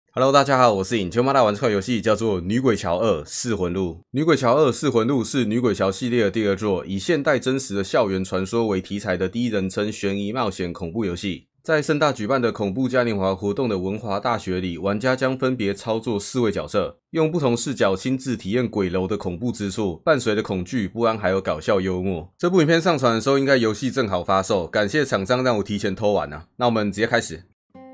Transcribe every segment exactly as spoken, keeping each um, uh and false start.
Hello， 大家好，我是影球妈大玩这款游戏叫做《女鬼桥二：噬魂录》。《女鬼桥二：噬魂录》是女鬼桥系列的第二作，以现代真实的校园传说为题材的第一人称悬疑冒险恐怖游戏。在盛大举办的恐怖嘉年华活动的文华大学里，玩家将分别操作四位角色，用不同视角亲自体验鬼楼的恐怖之处，伴随着恐惧、不安还有搞笑幽默。这部影片上传的时候，应该游戏正好发售，感谢厂商让我提前偷玩啊。那我们直接开始。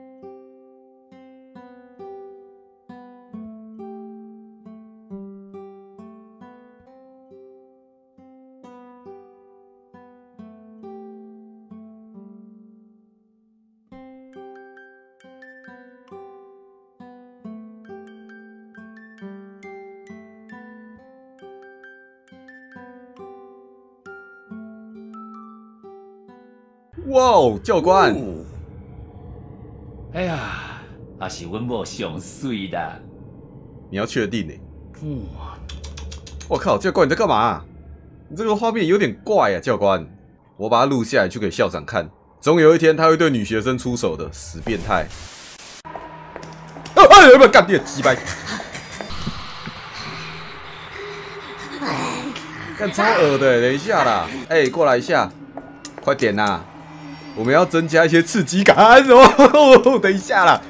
哇哦，教官！ 哦、哎呀，还是阮某上水的。 你要确定呢？ 嗯， 我靠，教官你在干嘛、啊？你这个画面有点怪啊，教官。我把它录下来去给校长看，总有一天他会对女学生出手的，死变态！啊啊！有没有干电鸡掰？干超恶的，等一下啦！哎、欸，过来一下，快点啦！我们要增加一些刺激感哦！等一下啦！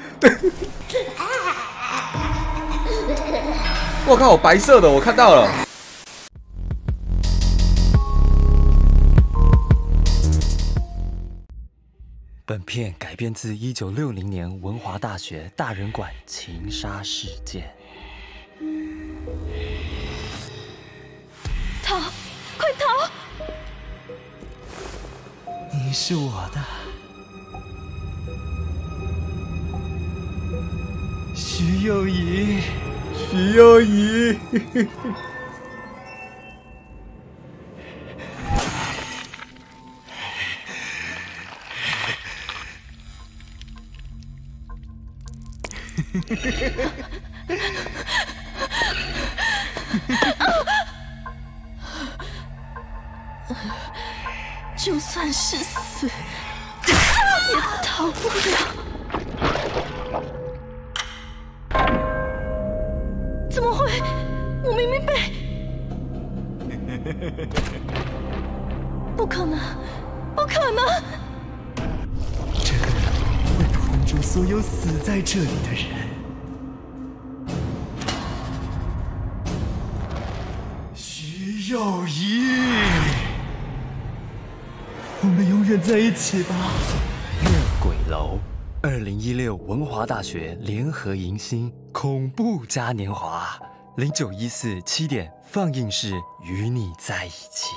我靠，白色的，我看到了。 本片改编自一九六零年文华大学大人馆情杀事件。 逃！快逃！ 你是我的，徐幼仪， 徐幼仪。 就算是死，也逃不了。怎么会？我明明被……不可能，不可能！ 这个人会封住所有死在这里的人。徐幼仪。我们永远在一起吧。月鬼楼，二零一六文华大学联合迎新恐怖嘉年华，零九一四七点放映室与你在一起。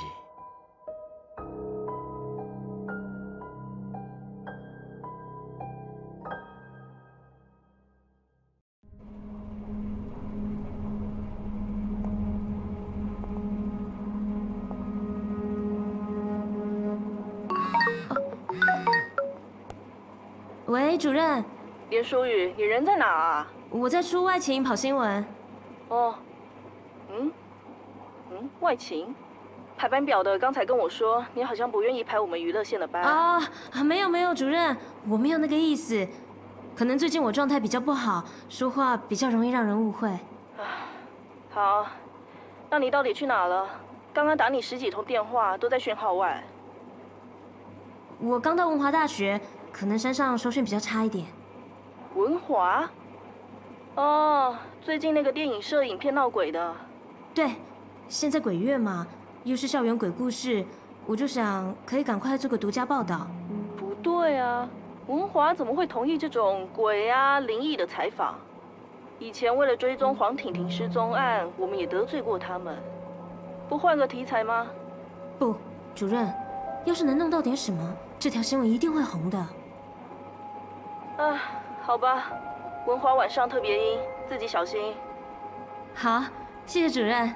喂，主任， 连淑雨，你人在哪啊？ 我在出外勤跑新闻。 哦，嗯，嗯，外勤，排班表的刚才跟我说，你好像不愿意排我们娱乐线的班啊、哦？没有没有，主任，我没有那个意思，可能最近我状态比较不好，说话比较容易让人误会。 好，那你到底去哪了？刚刚打你十几通电话都在讯号外。 我刚到文华大学。可能山上收讯比较差一点。 文华？哦，最近那个电影社影片闹鬼的。 对，现在鬼月嘛，又是校园鬼故事，我就想可以赶快做个独家报道。 不对啊，文华怎么会同意这种鬼啊、灵异的采访？以前为了追踪黄婷婷失踪案，我们也得罪过他们。不换个题材吗？ 不，主任，要是能弄到点什么，这条新闻一定会红的。 啊，好吧，文华晚上特别阴，自己小心。 好，谢谢主任。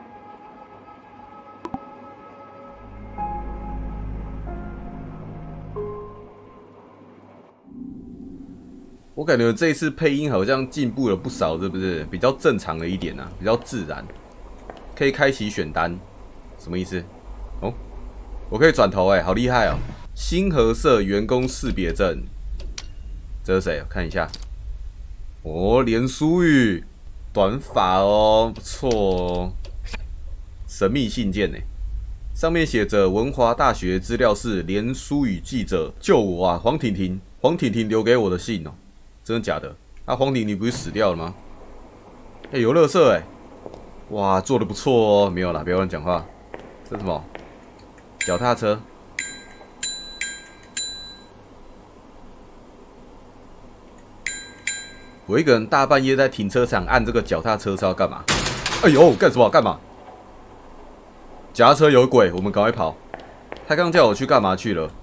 我感觉这一次配音好像进步了不少，是不是？比较正常了一点啊，比较自然。可以开启选单，什么意思？哦，我可以转头哎、欸，好厉害哦！星河社员工识别证，这是谁？看一下。 哦，连书宇，短发哦，不错哦。神秘信件呢，上面写着文华大学资料室连书宇记者救我啊，黄婷婷，黄婷婷留给我的信哦，真的假的？啊，黄婷婷不是死掉了吗？哎、欸，有垃圾哎，哇，做的不错哦，没有啦，不要乱讲话。这是什么？脚踏车。我一个人大半夜在停车场按这个脚踏车是要干嘛？哎呦，干什么？干嘛？脚踏车有鬼，我们赶快跑！他刚叫我去干嘛去了？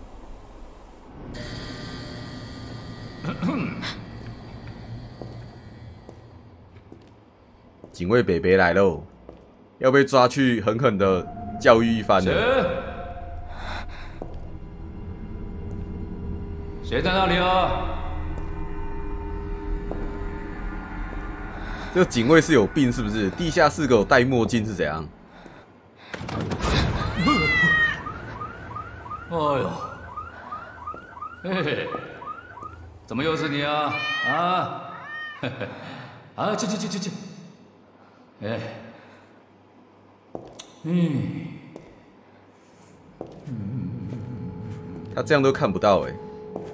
警卫北北来喽，要被抓去狠狠的教育一番了。 谁在那里啊？ 这个警卫是有病是不是？地下室给我戴墨镜是怎样？ 哎呦，嘿嘿，怎么又是你啊？啊，嘿嘿，啊，去去去去去，哎，嗯， 他这样都看不到哎、欸。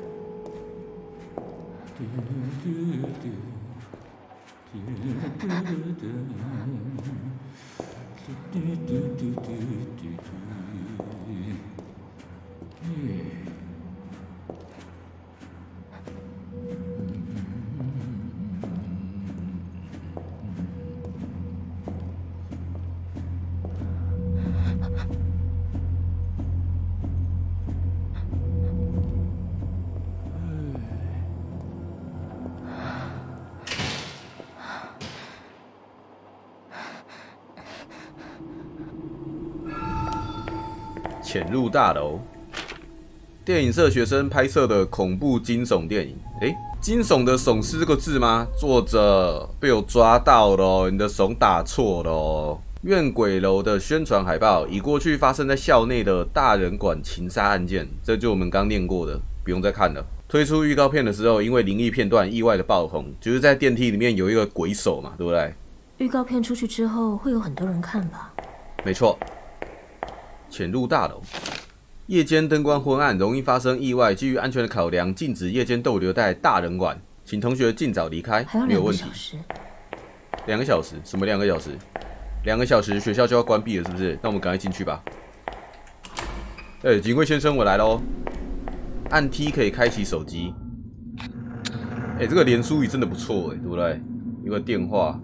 潜入大楼，电影社学生拍摄的恐怖惊悚电影。诶，惊悚的悚是这个字吗？作者被我抓到了，你的怂打错了。怨鬼楼的宣传海报以过去发生在校内的大人馆情杀案件，这就我们刚念过的，不用再看了。推出预告片的时候，因为灵异片段意外的爆红，就是在电梯里面有一个鬼手嘛，对不对？ 预告片出去之后，会有很多人看吧？ 没错。潜入大楼，夜间灯光昏暗，容易发生意外。基于安全的考量，禁止夜间逗留在大人馆，请同学尽早离开。 还有两个小时。 两个小时？什么两个小时？两个小时学校就要关闭了，是不是？那我们赶快进去吧。哎、欸，警卫先生，我来喽。按 T 可以开启手机。哎、欸，这个连书语真的不错哎，对不对？一个电话。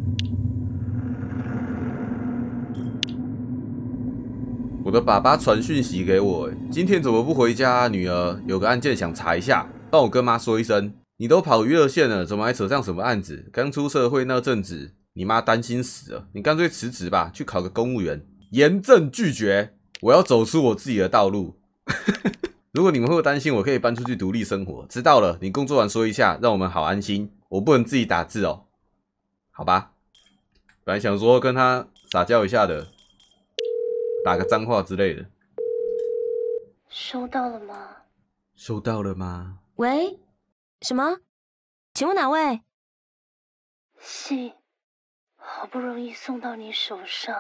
我的爸爸传讯息给我，今天怎么不回家啊？女儿有个案件想查一下，帮我跟妈说一声。你都跑娱乐线了，怎么还扯上什么案子？刚出社会那阵子，你妈担心死了，你干脆辞职吧，去考个公务员。严正拒绝，我要走出我自己的道路。如果你们会担心，我可以搬出去独立生活。知道了，你工作完说一下，让我们好安心。我不能自己打字哦，好吧？本来想说跟他撒娇一下的。打个脏话之类的。 收到了吗？ 收到了吗？ 喂，什么？请问哪位？ 信，好不容易送到你手上，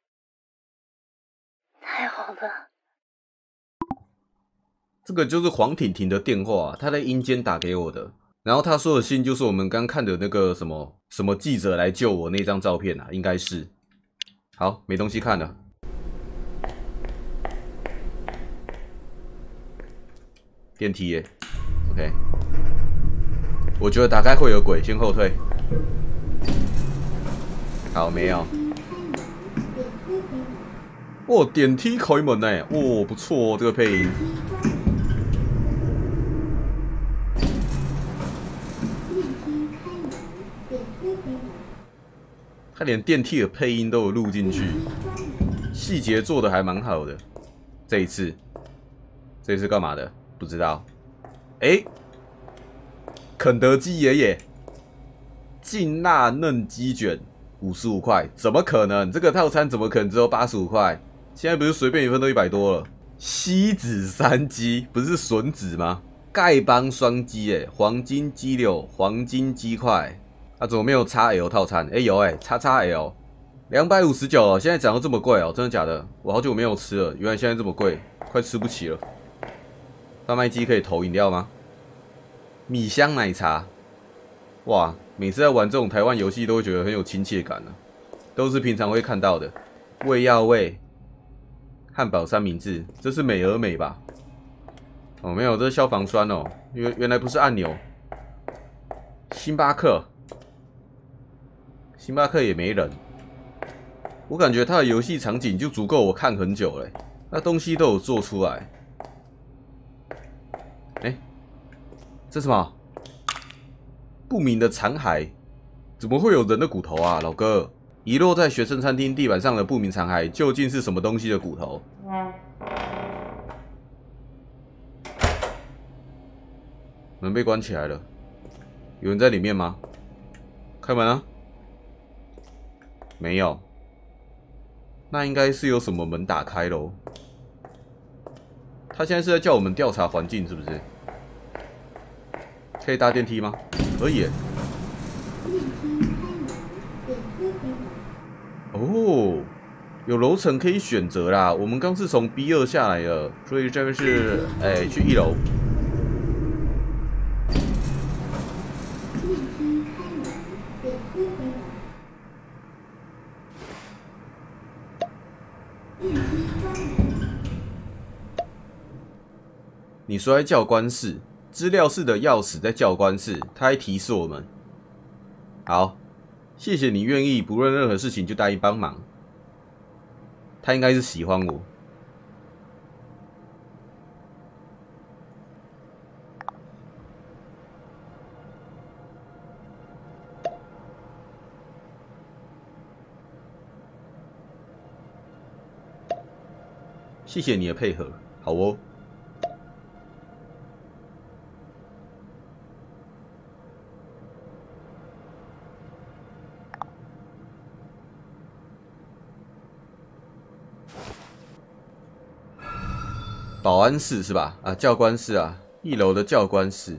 太好了。 这个就是黄婷婷的电话，她在阴间打给我的。然后她说的信就是我们刚看的那个什么什么记者来救我那张照片啊，应该是。好，没东西看了。电梯耶 ，OK。我觉得打开会有鬼，先后退。好，没有。哦，电梯开门呢，哦，不错哦，这个配音。他连电梯的配音都有录进去，细节做的还蛮好的。这一次，这一次干嘛的？不知道。哎、欸，肯德基爷爷劲辣嫩鸡卷五十五块，怎么可能？这个套餐怎么可能只有八十五块？现在不是随便一份都一百多了？西子山鸡不是笋子吗？ 丐帮双击哎，黄金鸡柳，黄金鸡块，啊，怎么没有 X L 套餐？哎、欸，有哎、欸，叉叉 L， 两百五十九哦，现在涨到这么贵哦，真的假的？我好久没有吃了，原来现在这么贵，快吃不起了。贩卖机可以投饮料吗？米香奶茶，哇，每次在玩这种台湾游戏都会觉得很有亲切感啊，都是平常会看到的。胃药味，汉堡三明治，这是美而美吧？哦，没有，这是消防栓哦，原原来不是按钮。星巴克，星巴克也没人。我感觉它的游戏场景就足够我看很久了，那东西都有做出来。哎、欸，这什么？不明的残骸，怎么会有人的骨头啊，老哥？遗落在学生餐厅地板上的不明残骸，究竟是什么东西的骨头？门被关起来了，有人在里面吗？开门啊！没有，那应该是有什么门打开喽。他现在是在叫我们调查环境，是不是？可以搭电梯吗？可以耶。哦，有楼层可以选择啦。我们刚是从 B 二 下来的，所以这边是哎、欸、去一楼。你说在教官室，资料室的钥匙在教官室，他还提示我们。好，谢谢你愿意不论任何事情就答应帮忙。他应该是喜欢我。谢谢你的配合，好哦。保安室是吧？啊，教官室啊，一楼的教官室。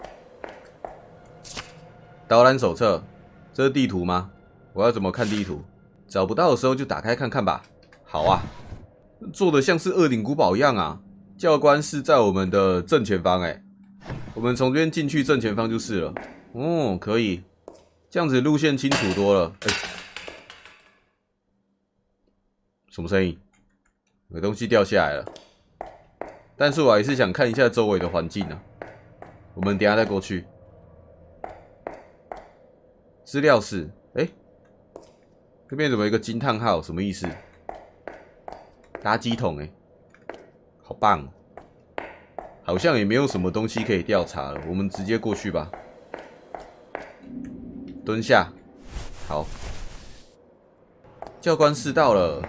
导览手册，这是地图吗？我要怎么看地图？找不到的时候就打开看看吧。好啊，做的像是恶灵古堡一样啊。教官室在我们的正前方，哎，我们从这边进去正前方就是了。哦，可以，这样子路线清楚多了。哎，什么声音？有东西掉下来了。但是我还是想看一下周围的环境啊。我们等一下再过去。资料室，哎，这边怎么有一个惊叹号？什么意思？垃圾桶，哎，好棒！好像也没有什么东西可以调查了，我们直接过去吧。蹲下，好。教官室到了。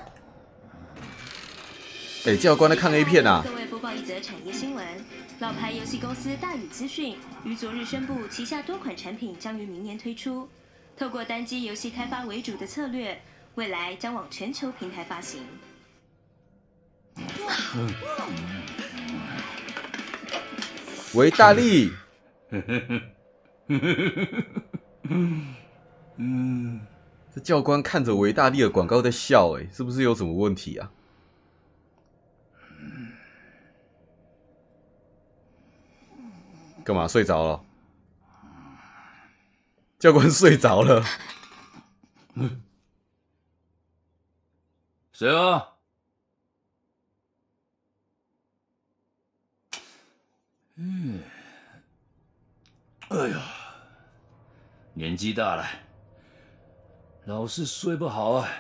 哎，教官在看 A 片啊！ 各位播报一则产业新闻：老牌游戏公司大宇资讯于昨日宣布，旗下多款产品将于明年推出。透过单机游戏开发为主的策略，未来将往全球平台发行。 维大利，这教官看着维大利的广告在笑，哎，是不是有什么问题啊？干嘛睡着了？教官睡着了。 谁啊？嗯，哎呀，年纪大了，老是睡不好啊。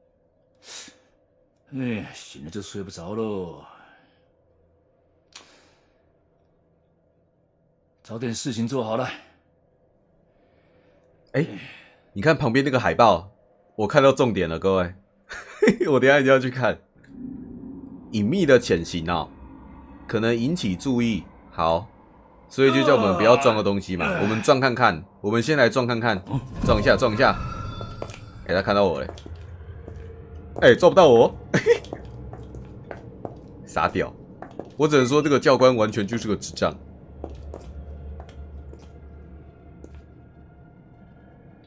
哎，醒了就睡不着喽。找点事情做好了。 哎、欸，你看旁边那个海报，我看到重点了，各位，我等一下一定要去看。隐秘的潜行哦，可能引起注意。好，所以就叫我们不要撞个东西嘛。我们撞看看，我们先来撞看看，撞一下，撞一下。哎、欸，他看到我嘞。哎、欸，撞不到我，傻屌。我只能说这个教官完全就是个智障。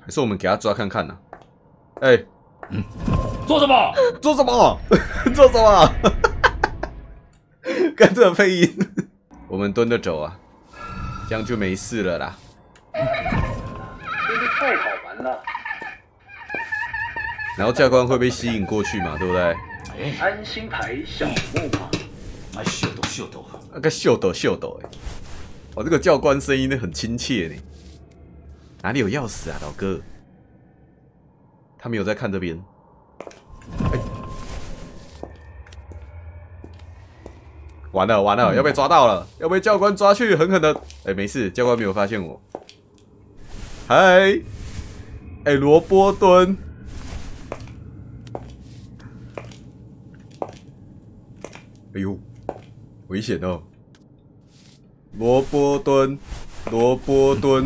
还是我们给他抓看看呢、啊？哎、欸， 嗯，做什么？ 做什么？做什么？跟着配音，我们蹲着走啊，这样就没事了啦。 真是太好玩了。 然后教官会被吸引过去嘛，对不对？ 哎， 安心牌小木马， 哎，秀逗秀逗， 那个秀逗秀逗哎，哦，这个教官声音呢很亲切呢。哪里有钥匙啊，老哥？他没有在看这边。哎，完了完了，要被抓到了，要被教官抓去狠狠的。哎，没事，教官没有发现我。嗨，哎，萝卜蹲。哎呦，危险哦！萝卜蹲，萝卜蹲，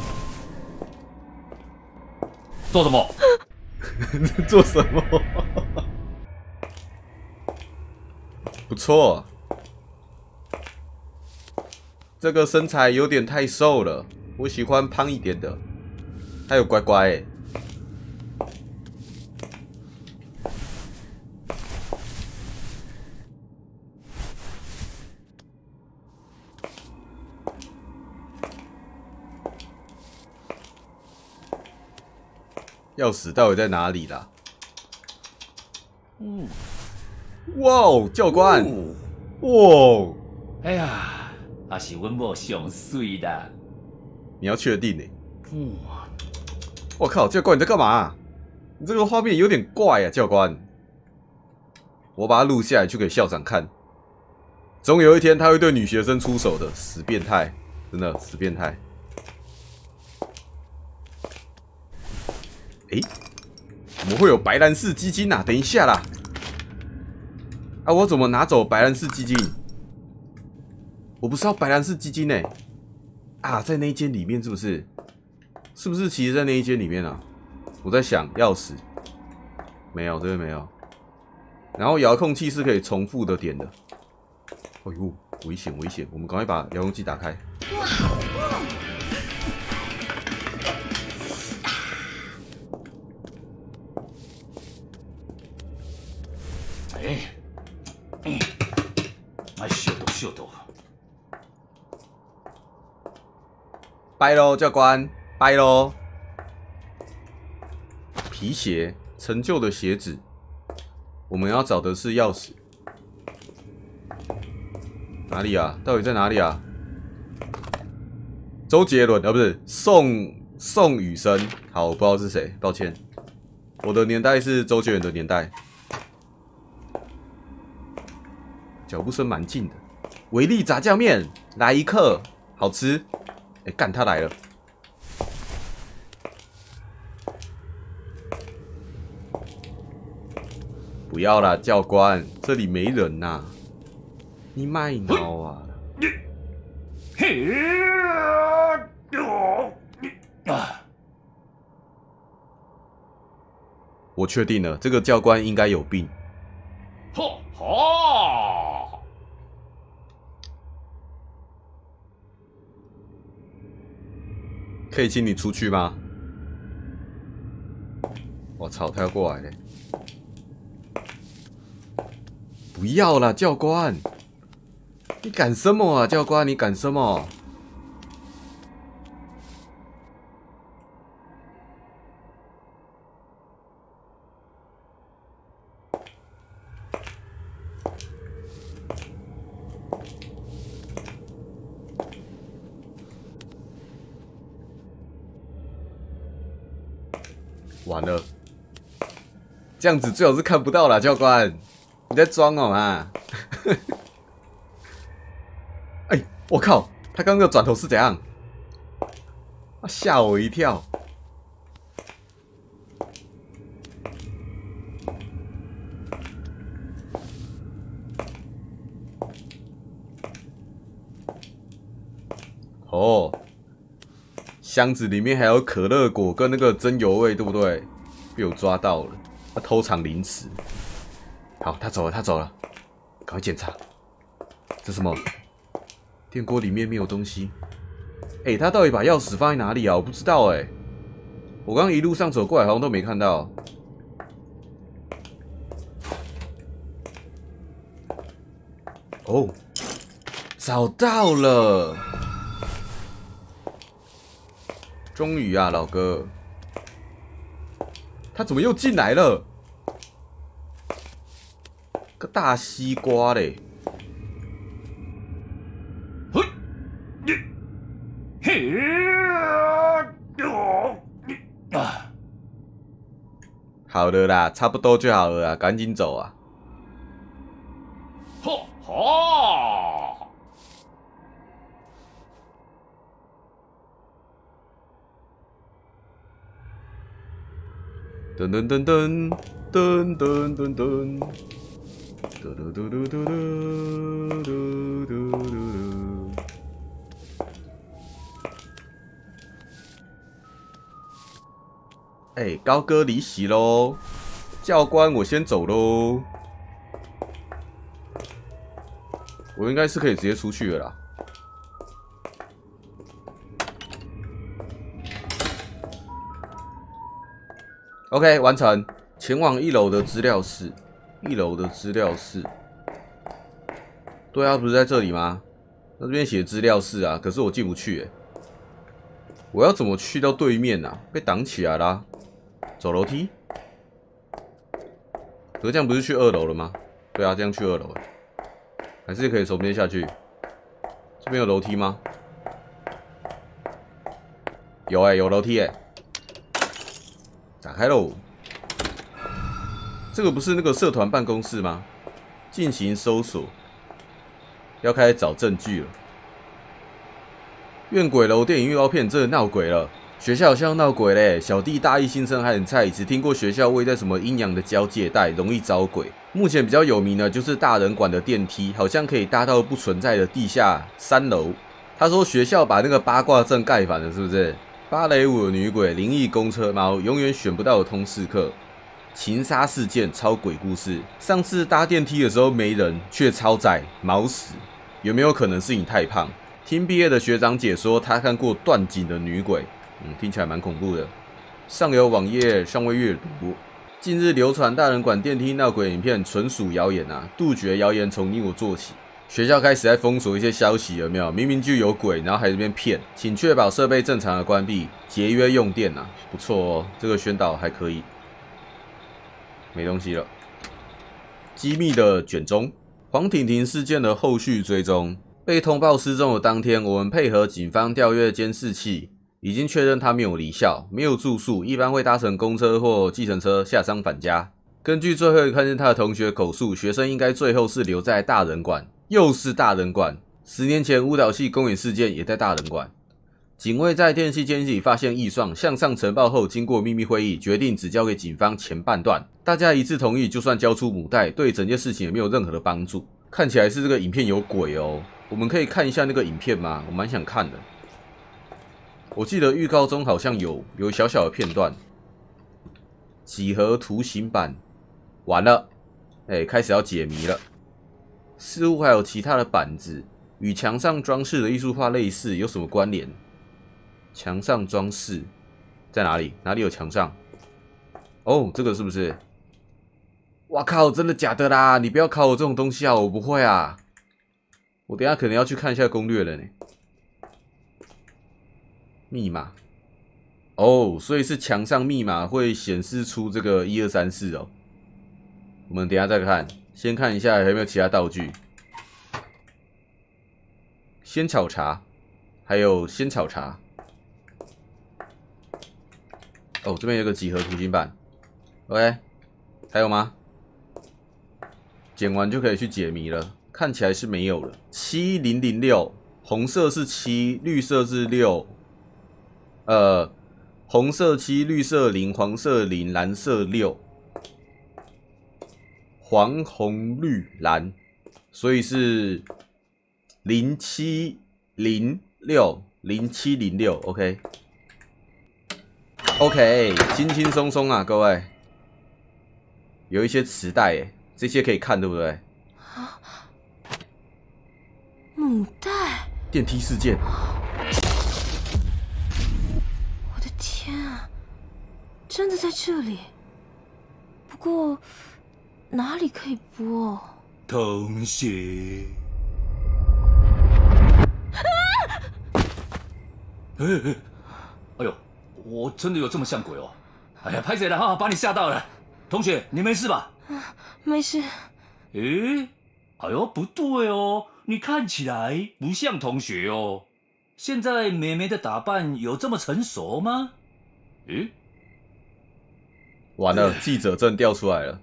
做什么？ 做什么？不错，这个身材有点太瘦了，我喜欢胖一点的。还有乖乖、欸。钥匙到底在哪里啦？ 嗯， 哇哦，教官！哇哦！ 哎呀，还是阮某上水的。 你要确定呢、欸？ 嗯， 我靠，教官你在干嘛？你这个画面有点怪啊，教官。我把它录下来就给校长看。总有一天他会对女学生出手的，死变态，真的死变态。诶，怎么会有白兰氏基金啊？等一下啦！啊，我怎么拿走白兰氏基金？我不是要白兰氏基金呢、欸？啊，在那一间里面是不是？是不是其实在那一间里面啊？我在想钥匙，没有，这边没有。然后遥控器是可以重复的点的。哎呦，危险危险！我们赶快把遥控器打开。 哎，哎，哎，秀逗秀逗。 拜喽，教官，拜喽。皮鞋，陈旧的鞋子。我们要找的是钥匙。哪里啊？到底在哪里啊？周杰伦啊，不是宋宋雨生。好，我不知道是谁，抱歉。我的年代是周杰伦的年代。脚步声蛮近的。维力炸酱面，来一克，好吃。哎，干，他来了。不要啦，教官，这里没人呐、啊。你卖脑啊！ 嘿，啊！ 我确定了，这个教官应该有病。 嚯嚯！ 可以请你出去吗？我操，他要过来嘞！不要啦，教官！你敢什么啊，教官？你敢什么？完了，这样子最好是看不到啦，教官，你在装哦啊！哎，我靠，他刚刚的转头是怎样？吓我一跳！哦。箱子里面还有可乐果跟那个真油味，对不对？被我抓到了，他偷藏零食。好，他走了，他走了，赶快检查。这什么？电锅里面没有东西。哎、欸，他到底把钥匙放在哪里啊？我不知道哎、欸。 我刚刚一路上走过来，好像都没看到。哦，找到了！终于啊，老哥，他怎么又进来了？个大西瓜嘞！ 嘿，嘿，啊！ 好了啦，差不多就好了啦，赶紧走啊！ 嚯哈！ 噔噔噔噔噔噔噔噔，嘟嘟嘟嘟嘟嘟嘟嘟嘟。哎，高歌离席喽！教官，我先走喽。我应该是可以直接出去了啦。OK， 完成，前往一楼的资料室。一楼的资料室，对啊，不是在这里吗？那这边写资料室啊，可是我进不去哎。我要怎么去到对面啊？被挡起来啦。走楼梯？可是这样不是去二楼了吗？对啊，这样去二楼，还是可以从这边下去。这边有楼梯吗？有哎、欸，有楼梯哎、欸。打开喽！这个不是那个社团办公室吗？进行搜索，要开始找证据了。怨鬼楼电影预告片真的闹鬼了，学校好像闹鬼嘞！小弟大一新生还很菜，只听过学校位在什么阴阳的交界带，容易招鬼。目前比较有名的就是大人馆的电梯，好像可以搭到不存在的地下三楼。他说学校把那个八卦阵盖反了，是不是？芭蕾舞的女鬼、灵异公车猫、永远选不到的通识课、情杀事件、超鬼故事。上次搭电梯的时候没人，却超载，毛死。有没有可能是你太胖？听毕业的学长姐说，他看过断颈的女鬼，嗯，听起来蛮恐怖的。上游网页尚未阅读。近日流传大人馆电梯闹鬼影片，纯属谣言啊！杜绝谣言从你我做起。学校开始在封锁一些消息，有没有？明明就有鬼，然后还在这边骗，请确保设备正常的关闭，节约用电啊！不错哦，这个宣导还可以。没东西了。机密的卷宗，黄婷婷事件的后续追踪。被通报失踪的当天，我们配合警方调阅监视器，已经确认她没有离校，没有住宿，一般会搭乘公车或计程车下山返家。根据最后看见她的同学口述，学生应该最后是留在大人馆。又是大人馆，十年前舞蹈系公演事件也在大人馆。警卫在电器监视里发现异状，向上呈报后，经过秘密会议，决定只交给警方前半段。大家一致同意，就算交出母带，对整件事情也没有任何的帮助。看起来是这个影片有鬼哦，我们可以看一下那个影片吗？我蛮想看的。我记得预告中好像有有小小的片段。几何图形版，完了，哎，开始要解谜了。似乎还有其他的板子与墙上装饰的艺术画类似，有什么关联？墙上装饰在哪里？哪里有墙上？哦，这个是不是？哇靠，真的假的啦？你不要考我这种东西啊，我不会啊。我等一下可能要去看一下攻略了呢。密码哦，所以是墙上密码会显示出这个一二三四哦。我们等一下再看。先看一下有没有其他道具，仙草茶，还有仙草茶。哦，这边有个几何图形板 ，OK， 还有吗？剪完就可以去解谜了，看起来是没有了。七零零六，红色是七，绿色是六，呃，红色七，绿色零，黄色零，蓝色六。黄红绿蓝，所以是零七零六零七零六 ，OK OK， 轻轻松松啊，各位，有一些磁带诶，这些可以看对不对？ 啊，母带， 电梯事件， 我的天啊， 真的在这里。不过哪里可以播？ 同学。哎哎，哎呦，我真的有这么像鬼哦！哎呀，拍谁了哈，把你吓到了。同学，你没事吧？ 没事。 诶，哎呦，不对哦，你看起来不像同学哦。现在妹妹的打扮有这么成熟吗？诶， 完了，记者证调出来了。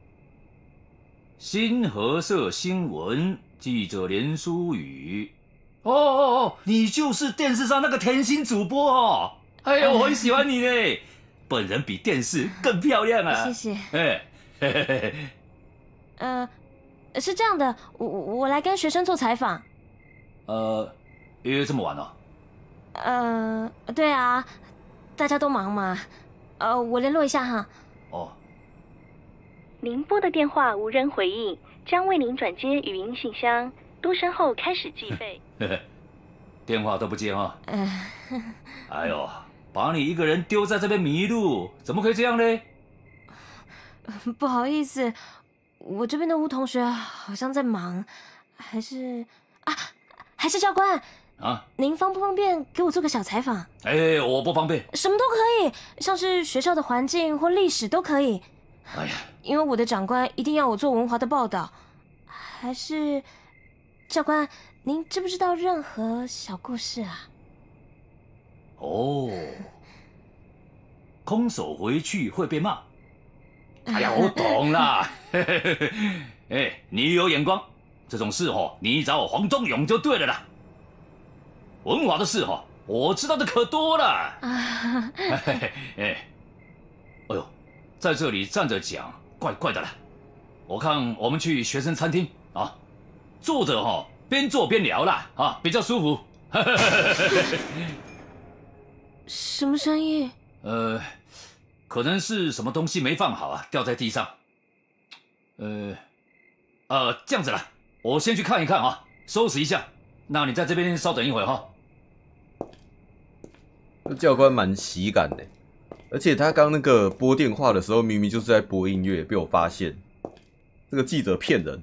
新和社新闻记者连书宇。哦哦哦，你就是电视上那个甜心主播哦。哎呀，我很喜欢你嘞，本人比电视更漂亮啊。 谢谢。 哎，嘿嘿嘿。 呃，是这样的，我我来跟学生做采访。 呃，约这么晚了？ 呃，对啊，大家都忙嘛。呃，我联络一下哈。 哦。 您拨的电话无人回应，将为您转接语音信箱。多声后开始计费。 电话都不接哈。 嗯。 哎呦，把你一个人丢在这边迷路，怎么可以这样呢？ 不好意思，我这边的吴同学好像在忙，还是啊，还是教官啊， 您方不方便给我做个小采访？ 哎，我不方便。 什么都可以，像是学校的环境或历史都可以。 哎呀， 因为我的长官一定要我做文华的报道，还是教官，您知不知道任何小故事啊？ 哦，空手回去会被骂。哎呀，我懂啦。哎，你有眼光，这种事哦，你找黄忠勇就对了啦。文华的事哦，我知道的可多了。啊，哎，哎呦，在这里站着讲，怪怪的啦。我看我们去学生餐厅啊，坐着哈，边坐边聊啦，啊，比较舒服。 什么声音？ 呃。可能是什么东西没放好啊，掉在地上。呃，呃，这样子啦，我先去看一看啊，收拾一下。那你在这边稍等一会儿哈。 这教官蛮喜感的，而且他刚那个拨电话的时候，明明就是在播音乐，被我发现。这个记者骗人。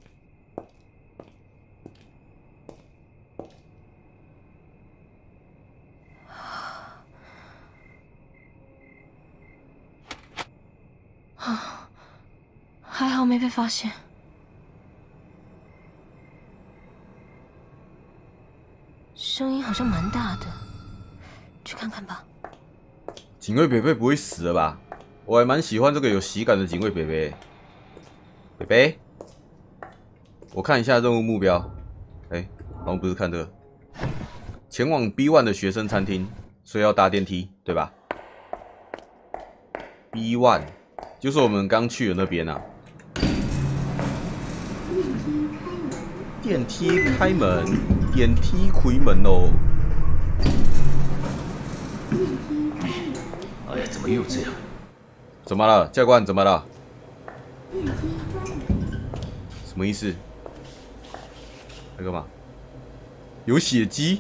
啊，还好没被发现。声音好像蛮大的，去看看吧。 警卫北北不会死了吧？我还蛮喜欢这个有喜感的警卫北北。北北，我看一下任务目标。哎、欸，好像不是看这个。前往 B 一 的学生餐厅，所以要搭电梯，对吧 ？B 一 就是我们刚去的那边啊。电梯开门，电梯开门喽！ 哎呀，怎么又这样？ 怎么了，教官？怎么了？什么意思？在干嘛？有血迹？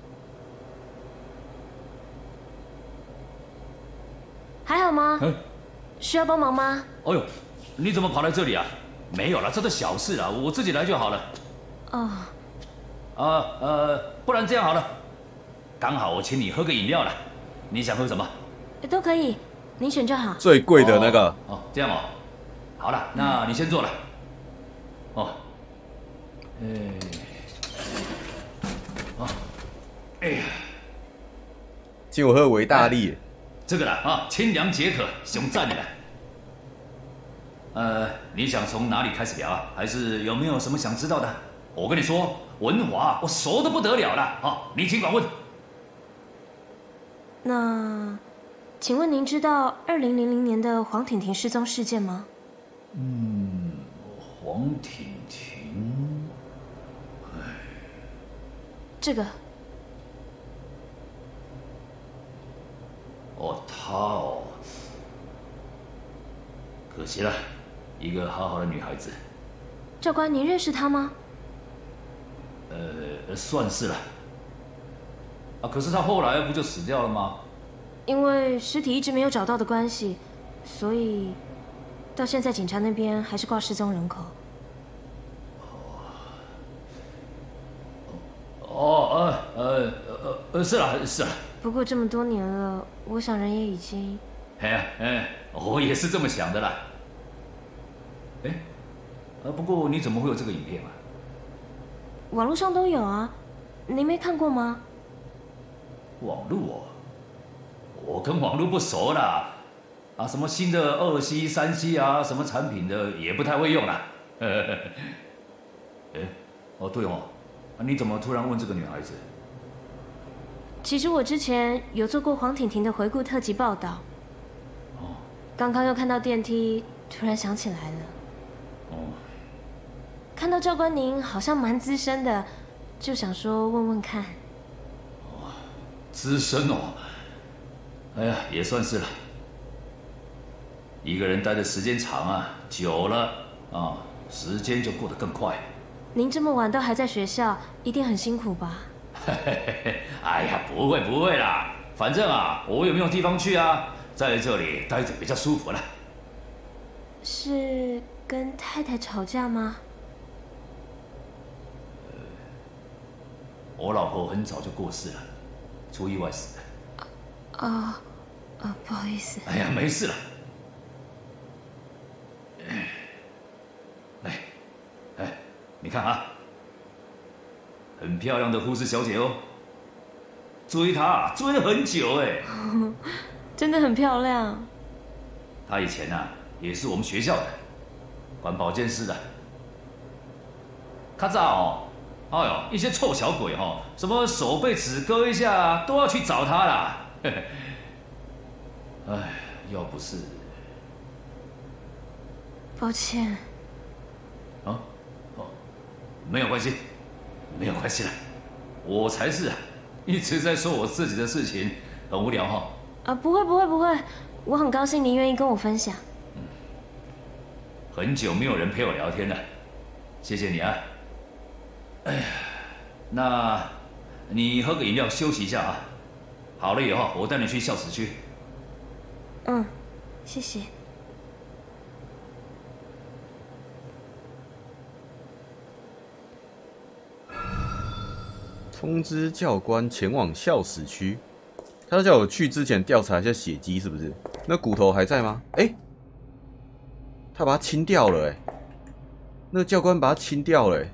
还好吗？嗯，需要帮忙吗？ 哎呦，你怎么跑来这里啊？没有了，这都小事了，我自己来就好了。 哦。 啊呃，不然这样好了，刚好我请你喝个饮料了，你想喝什么？ 都可以，您选就好。 最贵的那个。 哦，哦这样哦。好了，那你先坐了。哦。哎。哦。哎呀。 请我喝维大利。哎这个啦啊，清凉解渴，熊赞的啦。呃，你想从哪里开始聊啊？还是有没有什么想知道的？我跟你说，文华我熟得不得了了啊！你尽管问。 那，请问您知道二零零零年的黄婷婷失踪事件吗？ 嗯，黄婷婷，哎， 这个。 哦，她哦，可惜了，一个好好的女孩子。 教官，您认识她吗？ 呃，算是了。啊，可是她后来不就死掉了吗？ 因为尸体一直没有找到的关系，所以到现在警察那边还是挂失踪人口。 哦，呃呃呃呃，是啦是啦。 不过这么多年了，我想人也已经…… 哎呀哎，我也是这么想的啦。哎，呃，不过你怎么会有这个影片啊？ 网络上都有啊，您没看过吗？ 网络哦，我跟网络不熟啦。啊，什么新的二 C、三 C 啊，什么产品的也不太会用啦。哎，哦对哦。啊！你怎么突然问这个女孩子？ 其实我之前有做过黄婷婷的回顾特辑报道。 哦。 刚刚又看到电梯，突然想起来了。 哦。 看到教官您好像蛮资深的，就想说问问看。 哦，资深哦。哎呀，也算是了。一个人待的时间长啊，久了啊，时间就过得更快。 您这么晚都还在学校，一定很辛苦吧？ 哎呀，不会不会啦，反正啊，我也没有地方去啊，在这里待着比较舒服了。 是跟太太吵架吗？ 呃，我老婆很早就过世了，出意外死的。 啊啊，不好意思。 哎呀，没事了。来，哎。你看啊，很漂亮的护士小姐哦，追她追了很久哎， 真的很漂亮。 她以前啊也是我们学校的，管保健室的。较早哦，哎呦，一些臭小鬼哦，什么手被纸割一下都要去找她啦。哎，要不是…… 抱歉。 啊？没有关系，没有关系了，我才是啊，一直在说我自己的事情，很无聊哈。 啊，不会不会不会，我很高兴您愿意跟我分享。 嗯，很久没有人陪我聊天了，谢谢你啊。哎呀，那你喝个饮料休息一下啊。好了以后，我带你去校史区。 嗯，谢谢。 通知教官前往校史区。他叫我去之前调查一下血迹，是不是？那骨头还在吗？哎、欸，他把它清掉了、欸，哎，那个教官把它清掉了、欸，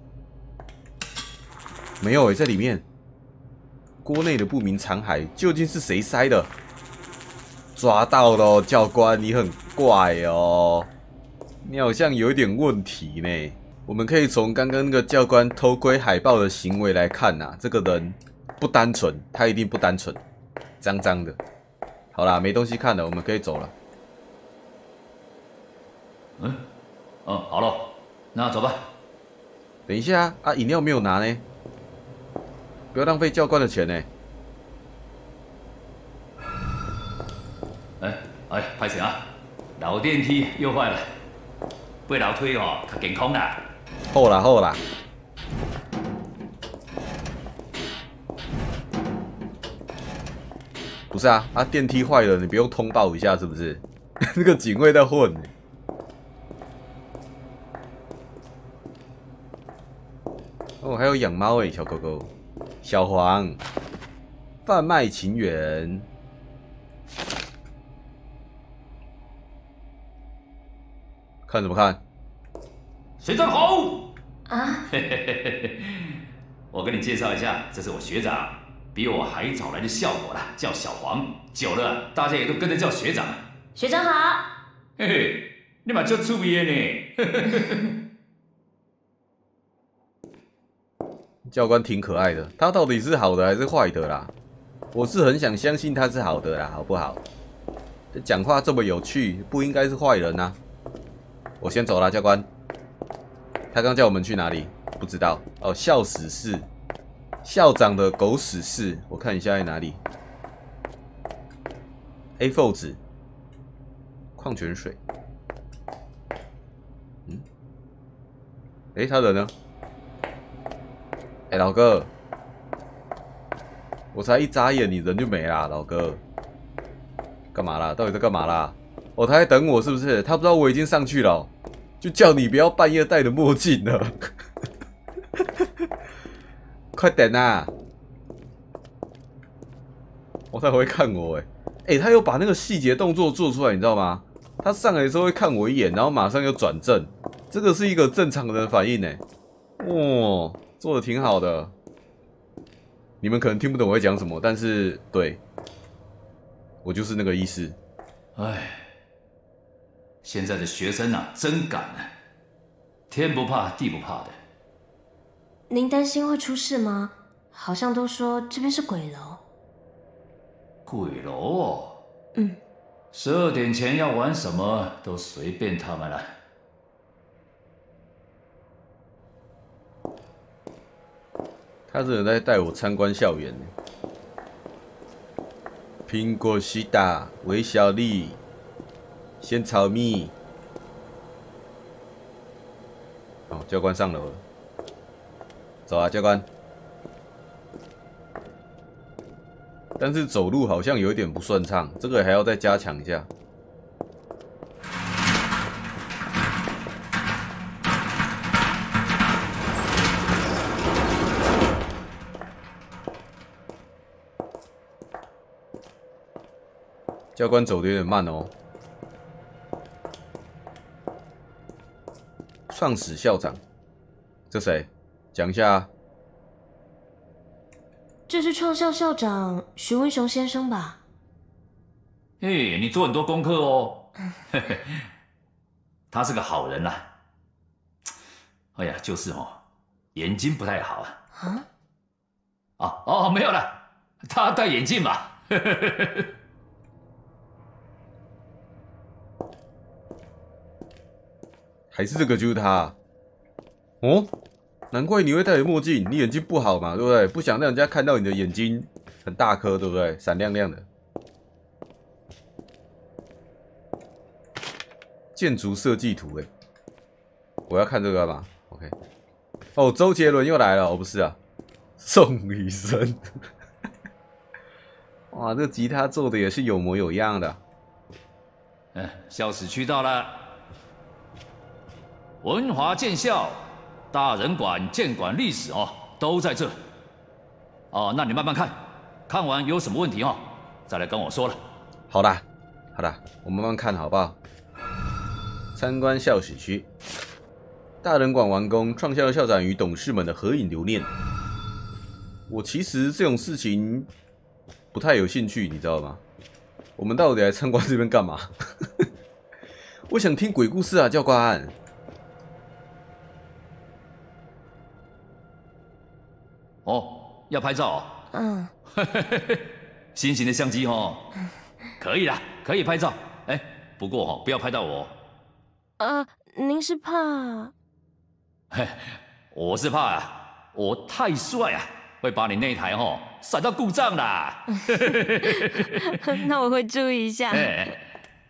没有哎、欸，在里面。锅内的不明残骸究竟是谁塞的？抓到了、哦，教官，你很怪哦，你好像有一点问题呢。我们可以从刚刚那个教官偷窥海报的行为来看呐、啊，这个人不单纯，他一定不单纯，脏脏的。好啦，没东西看了，我们可以走了。 嗯，嗯，好了，那走吧。 等一下啊，饮料没有拿呢，不要浪费教官的钱呢。 哎哎，抱歉啊，老电梯又坏了，背楼梯哦，较健康啦。 好啦好啦，不是啊啊，电梯坏了，你不用通报一下是不是？那个警卫在混。哦，还有养猫哎，小狗狗，小黄，贩卖情缘，看什么看？ 学长好！ 啊， 我跟你介绍一下，这是我学长，比我还早来的效果啦，叫小黄。久了，大家也都跟着叫学长。 学长好。 嘿嘿，你嘛就出名呢。 教官挺可爱的，他到底是好的还是坏的啦？我是很想相信他是好的啦，好不好？这讲话这么有趣，不应该是坏人啊！我先走了，教官。他刚叫我们去哪里？不知道哦。校史室，校长的狗屎室，我看一下在哪里。A 四 纸，矿泉水。嗯，哎，他人呢？哎，老哥，我才一眨眼，你人就没啦，老哥。 干嘛啦？到底在干嘛啦？哦，他在等我是不是？他不知道我已经上去了、哦，就叫你不要半夜戴着墨镜了。快点啊！哦，他会看我哎，哎，他又把那个细节动作做出来，你知道吗？他上来的时候会看我一眼，然后马上又转正，这个是一个正常人的反应哎。哦，做的挺好的。你们可能听不懂我在讲什么，但是对，我就是那个意思。 哎，现在的学生啊，真敢啊，天不怕地不怕的。 您担心会出事吗？好像都说这边是鬼楼。 鬼楼哦。 嗯。 十二点前要玩什么都随便他们了。 他真的在带我参观校园呢。苹果西打、微小粒、仙草蜜。哦，教官上楼了。走啊，教官。但是走路好像有一点不顺畅，这个还要再加强一下。教官走的有点慢哦。创始校长，这谁？讲一下啊。 这是创校校长徐文雄先生吧？ 嘿，你做很多功课哦。他是个好人呐、啊。哎呀，就是哦，眼睛不太好啊。啊？哦哦，没有了，他戴眼镜嘛。 还是这个就是他、啊。哦。难怪你会戴着墨镜，你眼睛不好嘛，对不对？不想让人家看到你的眼睛很大颗，对不对？闪亮亮的。建筑设计图，哎，我要看这个干嘛 ？OK。哦，周杰伦又来了，哦，不是啊，宋雨生。哇，这吉他做的也是有模有样的。 嗯，校史区到了，文华建校。大人馆、建馆历史哦，都在这。哦，那你慢慢看，看完有什么问题哦，再来跟我说了。 好的，好的，我慢慢看好不好？参观校史区，大人馆完工，创校校长与董事们的合影留念。我其实这种事情不太有兴趣，你知道吗？我们到底来参观这边干嘛？我想听鬼故事啊，教官。 哦，要拍照哦。 嗯。 新型的相机哦，可以啦，可以拍照。哎，不过哦，不要拍到我。 呃，您是怕？ 嘿，我是怕啊，我太帅啊，会把你那台哦闪到故障啦。 那我会注意一下。 哎。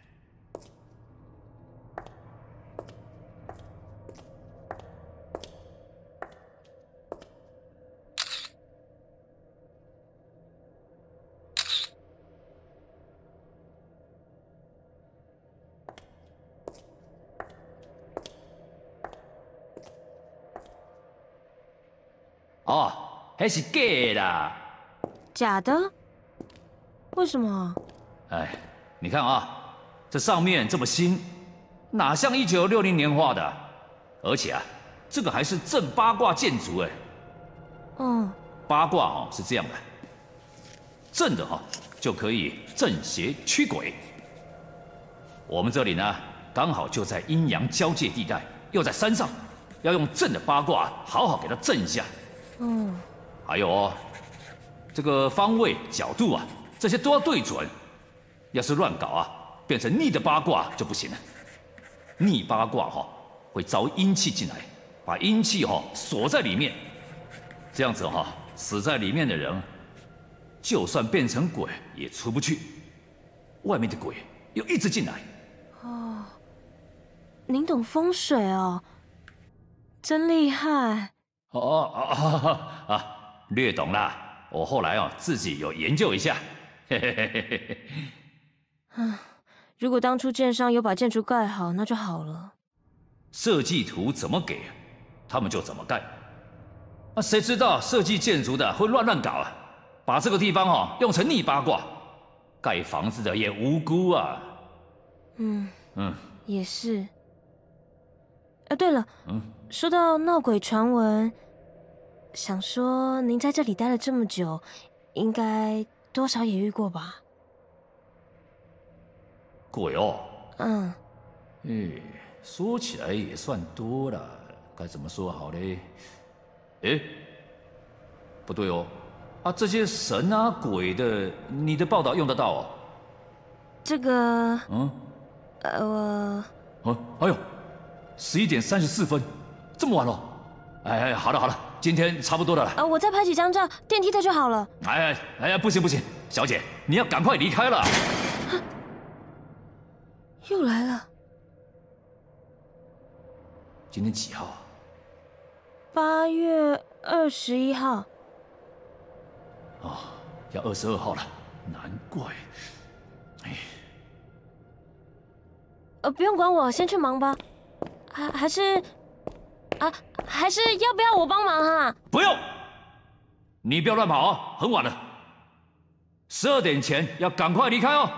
哦，那是假的啦。 假的？为什么？ 哎，你看啊，这上面这么新，哪像一九六零年画的？而且啊，这个还是正八卦建筑哎。 嗯。 八卦哦是这样的，正的哈、哦、就可以正邪驱鬼。我们这里呢，刚好就在阴阳交界地带，又在山上，要用正的八卦好好给它正一下。嗯，还有哦，这个方位、角度啊，这些都要对准。要是乱搞啊，变成逆的八卦就不行了。逆八卦哈、哦，会招阴气进来，把阴气哈、哦、锁在里面。这样子哈、哦，死在里面的人，就算变成鬼也出不去，外面的鬼又一直进来。 哦，您懂风水哦，真厉害。 哦哦啊啊，略懂啦。我后来哦自己有研究一下。嘿嘿嘿嘿嘿。 唉，如果当初建商有把建筑盖好，那就好了。 设计图怎么给，他们就怎么盖。啊，谁知道设计建筑的会乱乱搞啊？把这个地方哦用成泥巴挂，盖房子的也无辜啊。 嗯嗯， 也是。啊，对了， 嗯， 说到闹鬼传闻，想说您在这里待了这么久，应该多少也遇过吧？ 鬼哦。 嗯。 诶，说起来也算多了，该怎么说好嘞？诶，不对哦，啊，这些神啊鬼的，你的报道用得到哦？ 这个， 嗯， 呃， 我，啊，哎呦，十一点三十四分，这么晚了？哎哎，好了好了，今天差不多了啦。 啊，我再拍几张照，电梯的就好了。 哎哎哎呀，不行不行，小姐，你要赶快离开了。 又来了。 今天几号啊？ 八月二十一号。 哦，要二十二号了，难怪。哎， 呃，不用管我，先去忙吧。还还是，啊，还是要不要我帮忙哈？ 不用，你不要乱跑啊，很晚了，十二点前要赶快离开哦。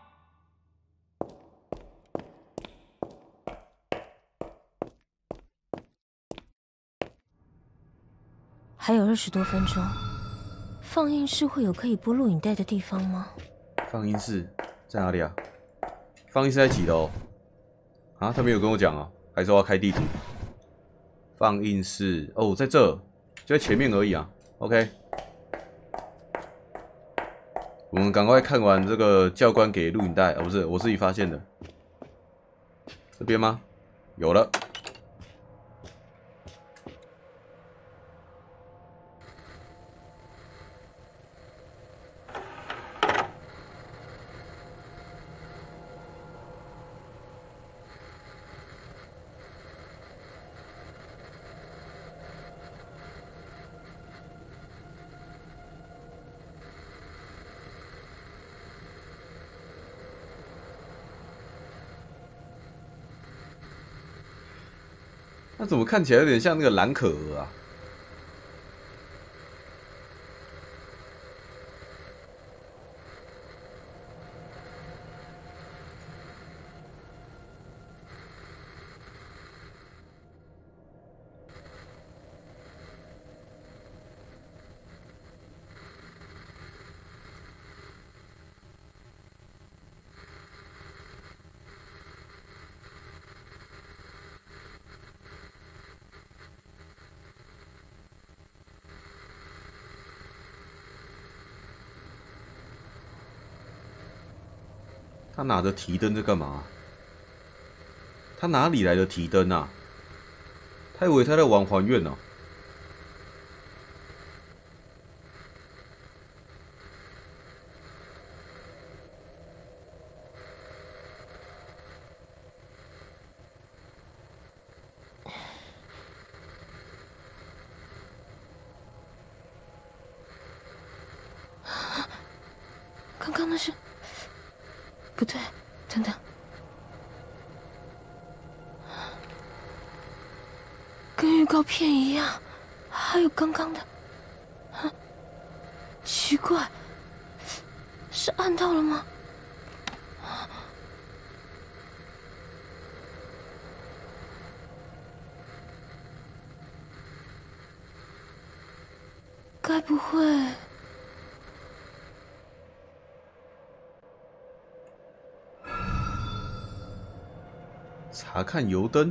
还有二十多分钟，放映室会有可以播录影带的地方吗？ 放映室在哪里啊？放映室在几楼？啊，他没有跟我讲啊，还说要开地图。放映室哦，在这，就在前面而已啊。OK， 我们赶快看完这个教官给录影带，哦，不是，我自己发现的。这边吗？有了。那怎么看起来有点像那个蓝可儿啊？他拿着提灯在干嘛？他哪里来的提灯啊？他以为他在玩还愿呢。 刚刚那是？不对，等等，跟预告片一样，还有刚刚的，啊，奇怪，是按到了吗？该不会…… 查看油灯。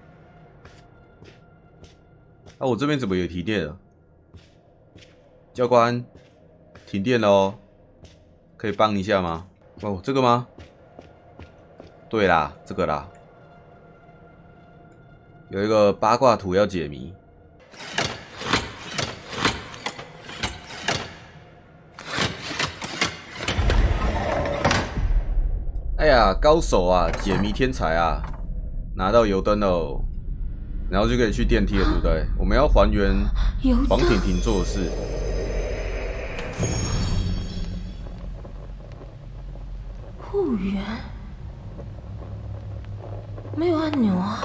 啊，我这边怎么也停电了？教官，停电了哦，可以帮一下吗？哦，这个吗？对啦，这个啦。有一个八卦图要解谜。哎呀，高手啊，解谜天才啊！拿到油灯喽，然后就可以去电梯了，对不对？我们要还原黄婷婷做的事。 呼， 救援？没有按钮啊！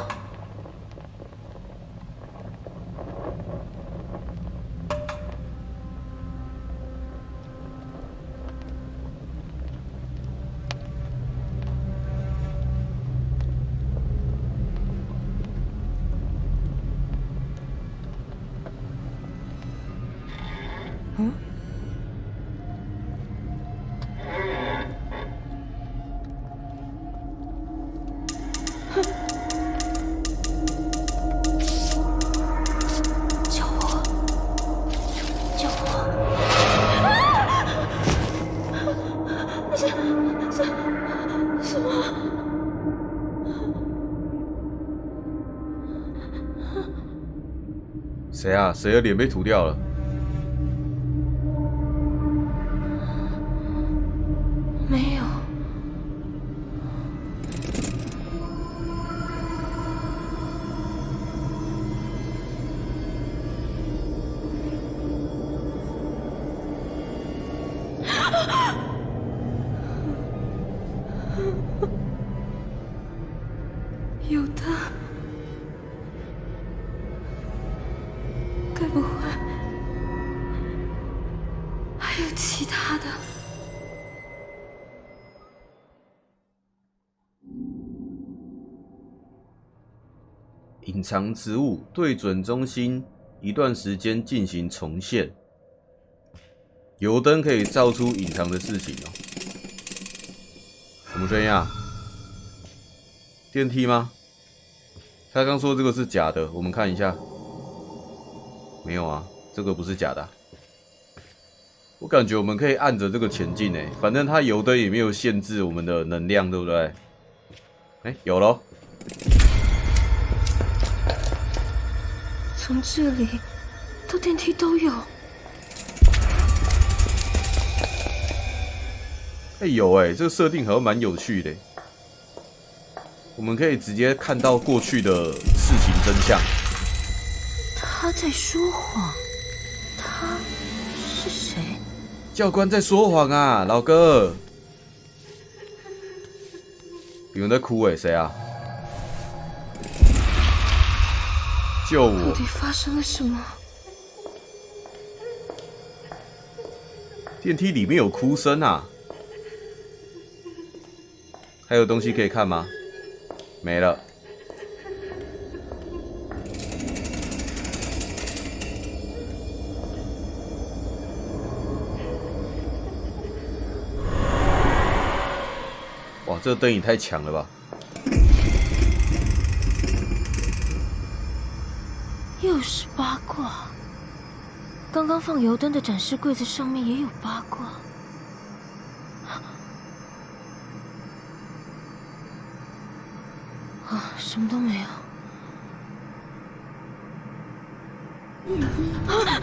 嗯？救我！救我！啊！是是什么？ 谁啊？谁的脸被涂掉了？ 没有。有的，该不会还有其他的？ 隐藏植物对准中心一段时间进行重现。油灯可以照出隐藏的事情哦。什么声音啊？电梯吗？他刚说这个是假的，我们看一下。没有啊，这个不是假的啊。我感觉我们可以按着这个前进诶，反正它油灯也没有限制我们的能量，对不对？哎，有咯。 从这里到电梯都有。 哎、欸，有哎、欸，这个设定好像蛮有趣的。我们可以直接看到过去的事情真相。 他在说谎，他是谁？ 教官在说谎啊，老哥！有人在哭哎、欸，谁啊？救我！ 到底发生了什么？ 电梯里面有哭声啊！还有东西可以看吗？没了。哇，这个灯影太强了吧！ 又是八卦。刚刚放油灯的展示柜子上面也有八卦。啊，什么都没有。啊！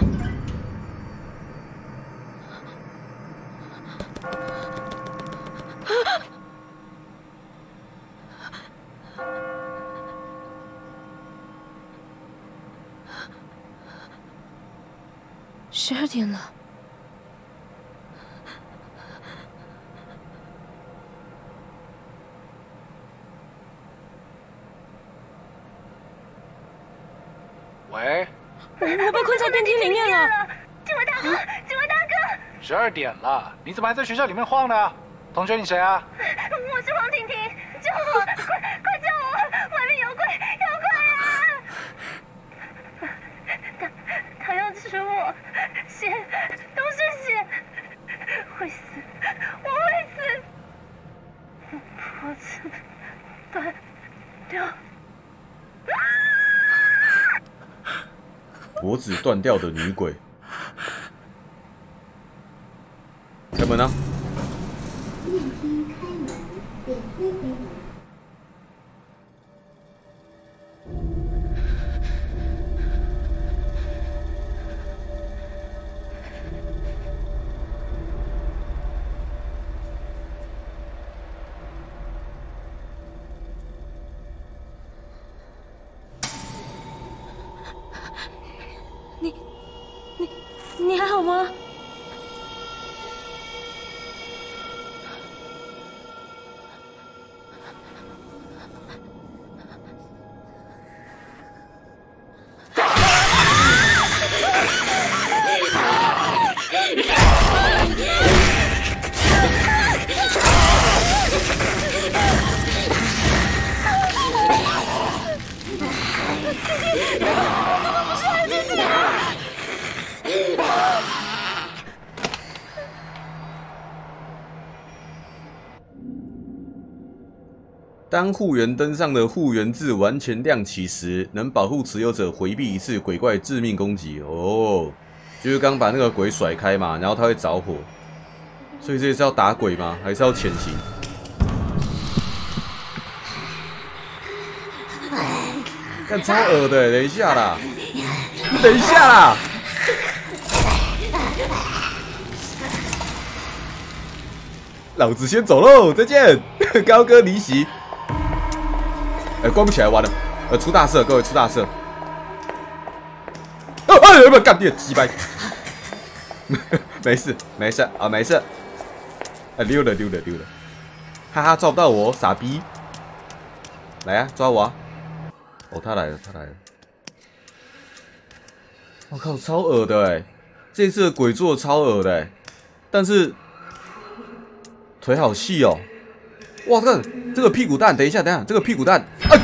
十二点了。 喂， 我我被困在电梯里面了。 这位大哥，这位大哥， 十二点了，你怎么还在学校里面晃呢？同学，你谁啊？ 我是黄婷婷，救我！快快救我！外面有鬼，有鬼啊！他他要吃我，血都是血，会死，我会死！脖子断掉。 脖子断掉的女鬼，开门啊！ 你，你，你还好吗？ 当护源灯上的护源字完全亮起时，能保护持有者回避一次鬼怪致命攻击。哦，就是刚把那个鬼甩开嘛，然后它会着火。所以这是要打鬼吗？还是要潜行？干超恶的，等一下啦！等一下啦！老子先走喽，再见，高歌离席。哎、欸，关不起来，完了，呃，出大事，各位出大事。哦，哎，有没有干电击败？没事，没事啊，没事。哎，溜了，溜了，溜了。哈哈，抓不到我，傻逼！来啊，抓我啊！哦，他来了，他来了。我靠，超恶的哎！这次的鬼做超恶的哎，但是。腿好细哦！哇，这个这个屁股蛋，等一下，等一下，这个屁股蛋，哎、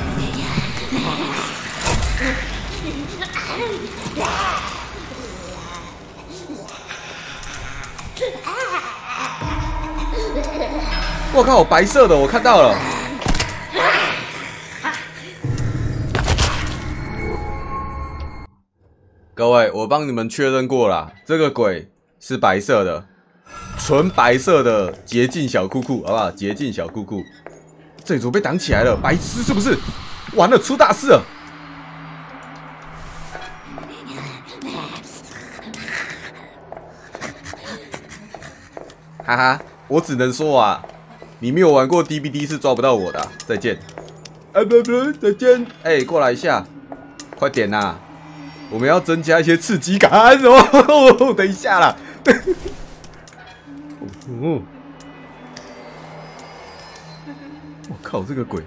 我靠，白色的，我看到了。各位，我帮你们确认过了，这个鬼是白色的。纯白色的洁净小裤裤，好不好？洁净小裤裤，这里怎么被挡起来了？白痴是不是？完了，出大事了！哈哈，我只能说啊，你没有玩过 D B D 是抓不到我的、啊。再见。啊不不，再见。哎、欸，过来一下，快点呐、啊！我们要增加一些刺激感哦。等一下啦。哦！我靠，这个鬼！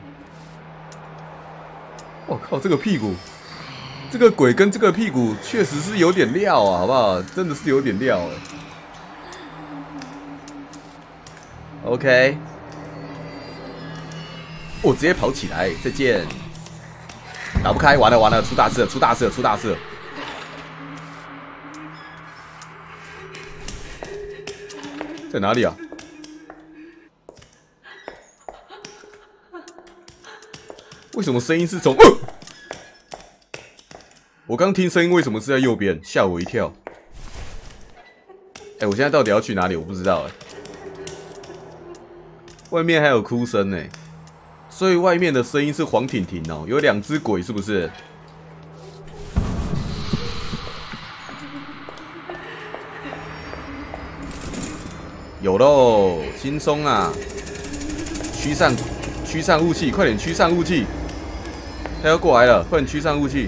我靠，这个屁股！这个鬼跟这个屁股确实是有点料啊，好不好？真的是有点料哎。OK， 我直接跑起来，再见！打不开，完了完了，出大事了，出大事了，出大事了！在哪里啊？为什么声音是从？呃、我刚听声音，为什么是在右边？吓我一跳！哎、欸，我现在到底要去哪里？我不知道哎、欸。外面还有哭声呢、欸，所以外面的声音是黄婷婷哦，有两只鬼是不是？有喽，轻松啊！驱散，驱散雾气，快点驱散雾气！他要过来了，快点驱散雾气！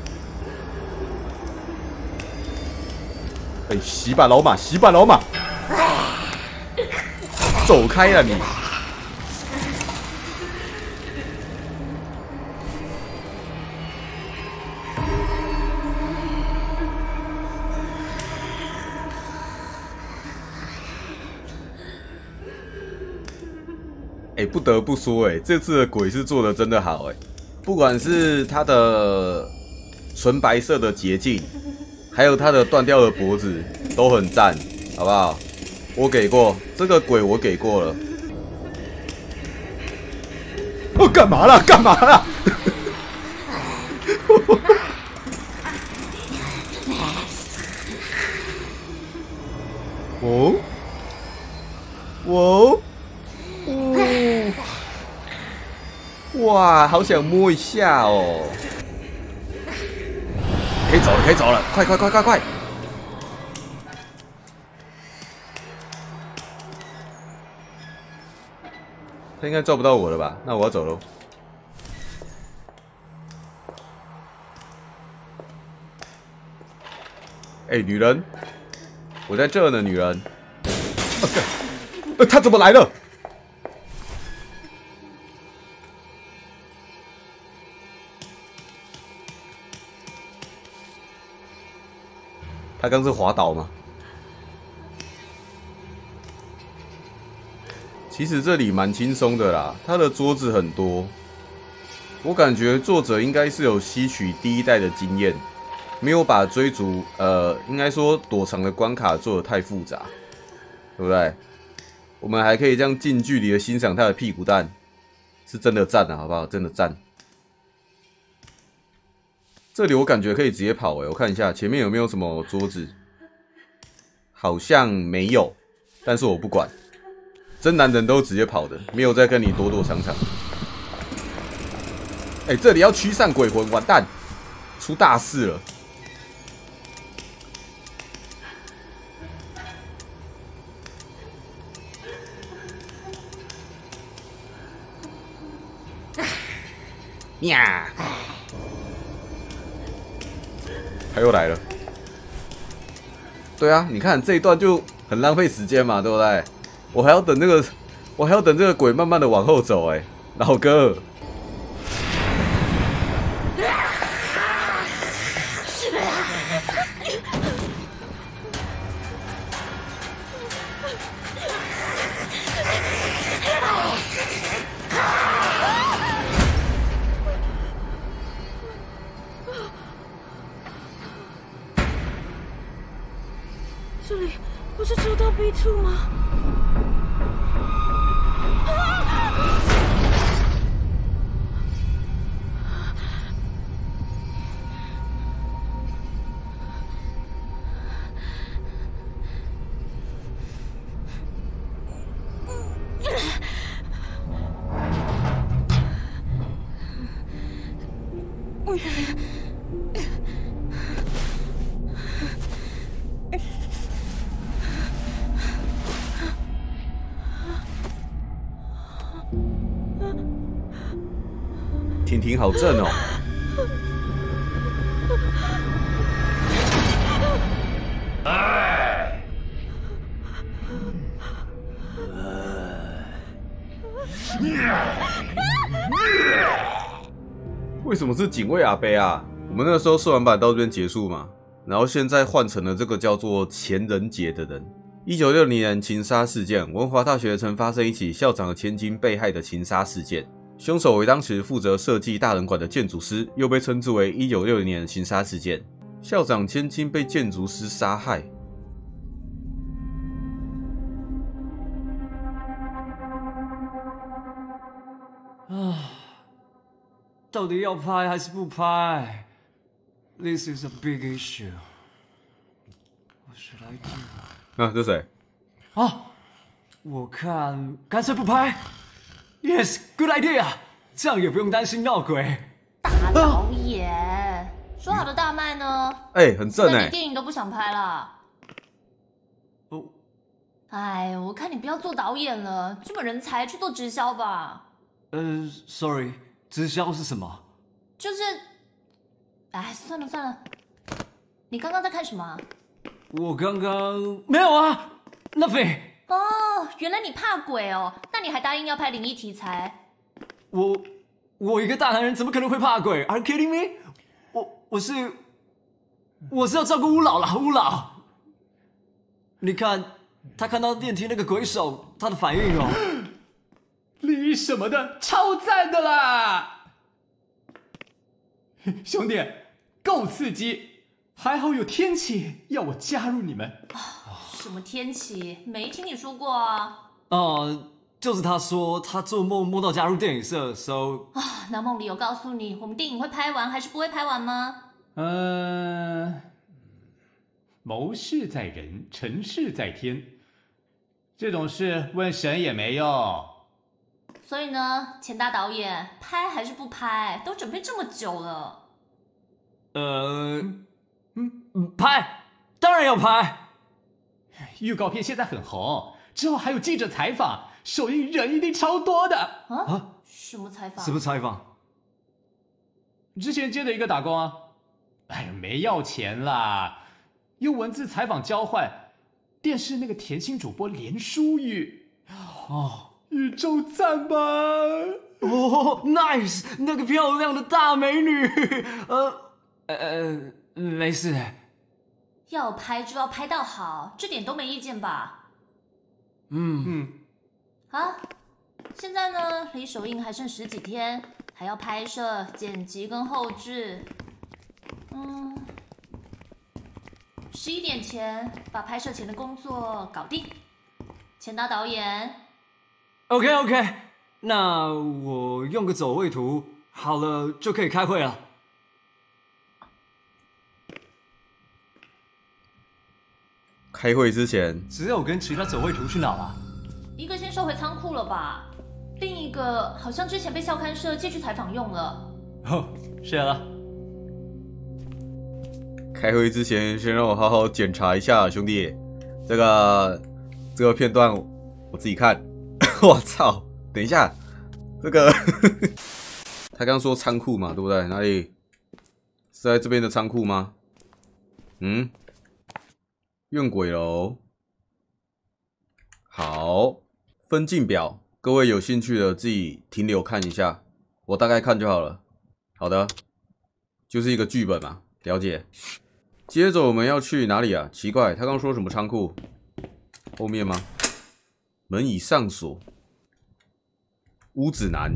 哎、欸，洗吧老马，洗吧老马！走开了你！哎、欸，不得不说、欸，哎，这次的鬼是做的真的好、欸，哎，不管是它的纯白色的捷径，还有它的断掉的脖子，都很赞，好不好？我给过这个鬼，我给过了。我、哦、干嘛啦？干嘛啦？哦，哦。哇，好想摸一下哦！可以走了，可以走了，快快快快快！他应该抓不到我了吧？那我要走喽。哎、欸，女人，我在这呢，女人。啊、呃，他怎么来了？他刚是滑倒吗？其实这里蛮轻松的啦，他的桌子很多，我感觉作者应该是有吸取第一代的经验，没有把追逐呃，应该说躲藏的关卡做得太复杂，对不对？我们还可以这样近距离的欣赏他的屁股蛋， 是真的赞啊，好不好？真的赞。这里我感觉可以直接跑诶、欸，我看一下前面有没有什么桌子，好像没有，但是我不管，真男人都直接跑的，没有再跟你躲躲藏藏。哎、欸，这里要驱散鬼魂，完蛋，出大事了！呀！他又来了。对啊，你看这一段就很浪费时间嘛，对不对？我还要等那个，我还要等这个鬼慢慢的往后走、欸，哎，老哥。 这里不是走到 B 二 吗？ 婷婷好正哦！ 哎， 为什么是警卫阿伯啊？我们那时候试完版到这边结束嘛，然后现在换成了这个叫做前人杰的人。一九六零年情杀事件，文华大学曾发生一起校长的千金被害的情杀事件。凶手为当时负责设计大人馆的建筑师，又被称之为一九六零年的情杀事件。校长千金被建筑师杀害。 啊，到底要拍还是不拍 ？This is a big issue. What should I do? 啊，这谁？ 啊，我看干脆不拍。Yes, good idea. 这样也不用担心闹鬼。 大导演，啊、说好的大卖呢？ 哎、欸，很正哎、欸。 你电影都不想拍了。 哦。 哎，我看你不要做导演了，这么人才去做直销吧。 呃 ，sorry， 直销是什么？ 就是，哎，算了算了。你刚刚在看什么？ 我刚刚没有啊 ，nothing。 哦，原来你怕鬼哦，那你还答应要拍灵异题材？ 我我一个大男人怎么可能会怕鬼 ？Are you kidding me？ 我我是我是要照顾乌老啦，乌老。你看他看到电梯那个鬼手，他的反应哦， 灵什么的，超赞的啦！兄弟，够刺激！还好有天启要我加入你们。 什么天启？没听你说过啊。 呃，就是他说他做梦梦到加入电影社 ，so 啊，那梦里有告诉你我们电影会拍完还是不会拍完吗？ 嗯、呃，谋事在人，成事在天，这种事问神也没用。 所以呢，钱大导演，拍还是不拍？都准备这么久了。 呃，嗯，拍，当然要拍。 预告片现在很红，之后还有记者采访，首映人一定超多的。 啊？啊什么采访？ 什么采访？ 之前接的一个打工啊，哎呀，没要钱啦，用文字采访交换。电视那个甜心主播连淑玉， 哦， 宇宙赞吧？ 哦 ，nice， 那个漂亮的大美女，呃呃，没事。 要拍就要拍到好，这点都没意见吧？ 嗯嗯。 好，现在呢，离首映还剩十几天，还要拍摄、剪辑跟后制。嗯，十一点前把拍摄前的工作搞定。钱达导演 ，OK OK， 那我用个走位图，好了就可以开会了。 开会之前， 只有跟其他走位图去哪了？ 一个先收回仓库了吧，另一个好像之前被校刊社借去采访用了。 哦，是啊。 开会之前，先让我好好检查一下，兄弟。这个这个片段我自己看。我操！等一下，这个他刚说仓库嘛，对不对？哪里？是在这边的仓库吗？嗯，怨鬼楼。好，分镜表，各位有兴趣的自己停留看一下，我大概看就好了。好的，就是一个剧本嘛，了解。接着我们要去哪里啊？奇怪，他刚说什么仓库？后面吗？门已上锁。屋子南，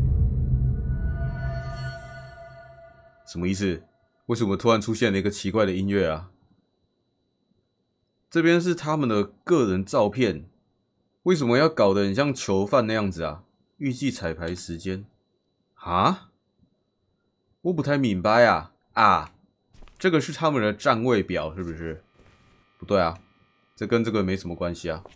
什么意思？为什么突然出现了一个奇怪的音乐啊？这边是他们的个人照片，为什么要搞得很像囚犯那样子啊？预计彩排时间啊？我不太明白啊啊！这个是他们的站位表是不是？不对啊，这跟这个没什么关系啊。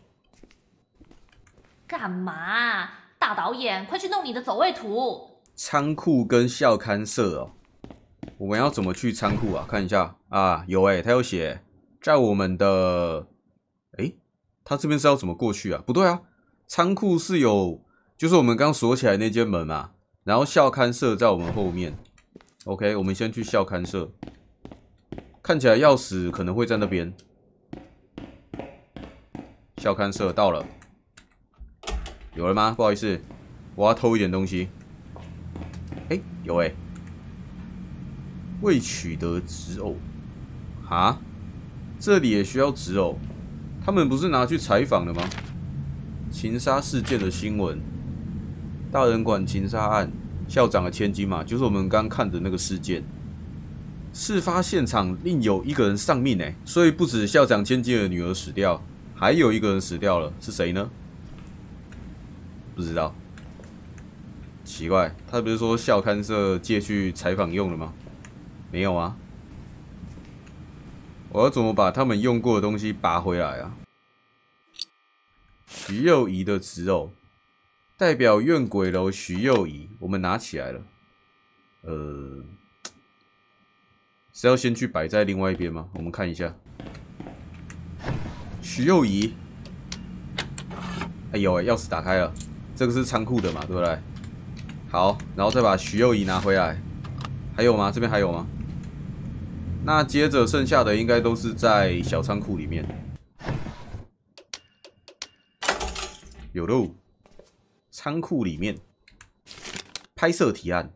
干嘛？大导演，快去弄你的走位图！ 仓库跟校刊社哦，我们要怎么去仓库啊？看一下啊，有诶、欸，他有写在我们的，诶、欸，他这边是要怎么过去啊？不对啊，仓库是有，就是我们刚锁起来那间门嘛，然后校刊社在我们后面。OK， 我们先去校刊社，看起来钥匙可能会在那边。校刊社到了。有了吗？不好意思，我要偷一点东西。哎、欸，有哎、欸，未取得纸偶，哈，这里也需要纸偶？他们不是拿去采访的吗？情杀事件的新闻，大人馆情杀案，校长的千金嘛，就是我们刚看的那个事件。事发现场另有一个人丧命哎，所以不止校长千金的女儿死掉，还有一个人死掉了，是谁呢？不知道，奇怪，他不是说校刊社借去采访用了吗？没有啊，我要怎么把他们用过的东西拔回来啊？徐幼仪的纸偶，代表怨鬼楼徐幼仪，我们拿起来了。呃，是要先去摆在另外一边吗？我们看一下，徐幼仪，哎呦，钥匙打开了。这个是仓库的嘛，对不对？好，然后再把徐幼仪拿回来。还有吗？这边还有吗？那接着剩下的应该都是在小仓库里面。有喽，仓库里面拍摄提案，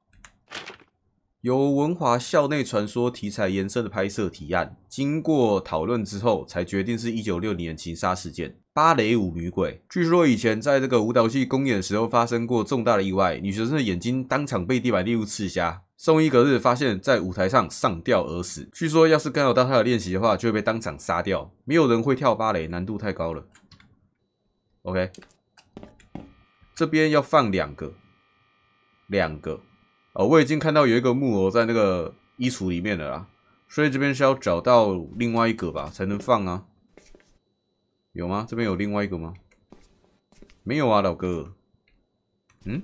由文华校内传说题材延伸的拍摄提案，经过讨论之后，才决定是一九六零年情杀事件。芭蕾舞女鬼，据说以前在这个舞蹈系公演的时候发生过重大的意外，女学生的眼睛当场被地板猎物刺瞎，送医隔日发现在舞台上上吊而死。据说要是干扰到她的练习的话，就会被当场杀掉。没有人会跳芭蕾，难度太高了。OK， 这边要放两个，两个哦，我已经看到有一个木偶在那个衣橱里面了啦，所以这边是要找到另外一个吧，才能放啊。有吗？这边有另外一个吗？没有啊，老哥。嗯？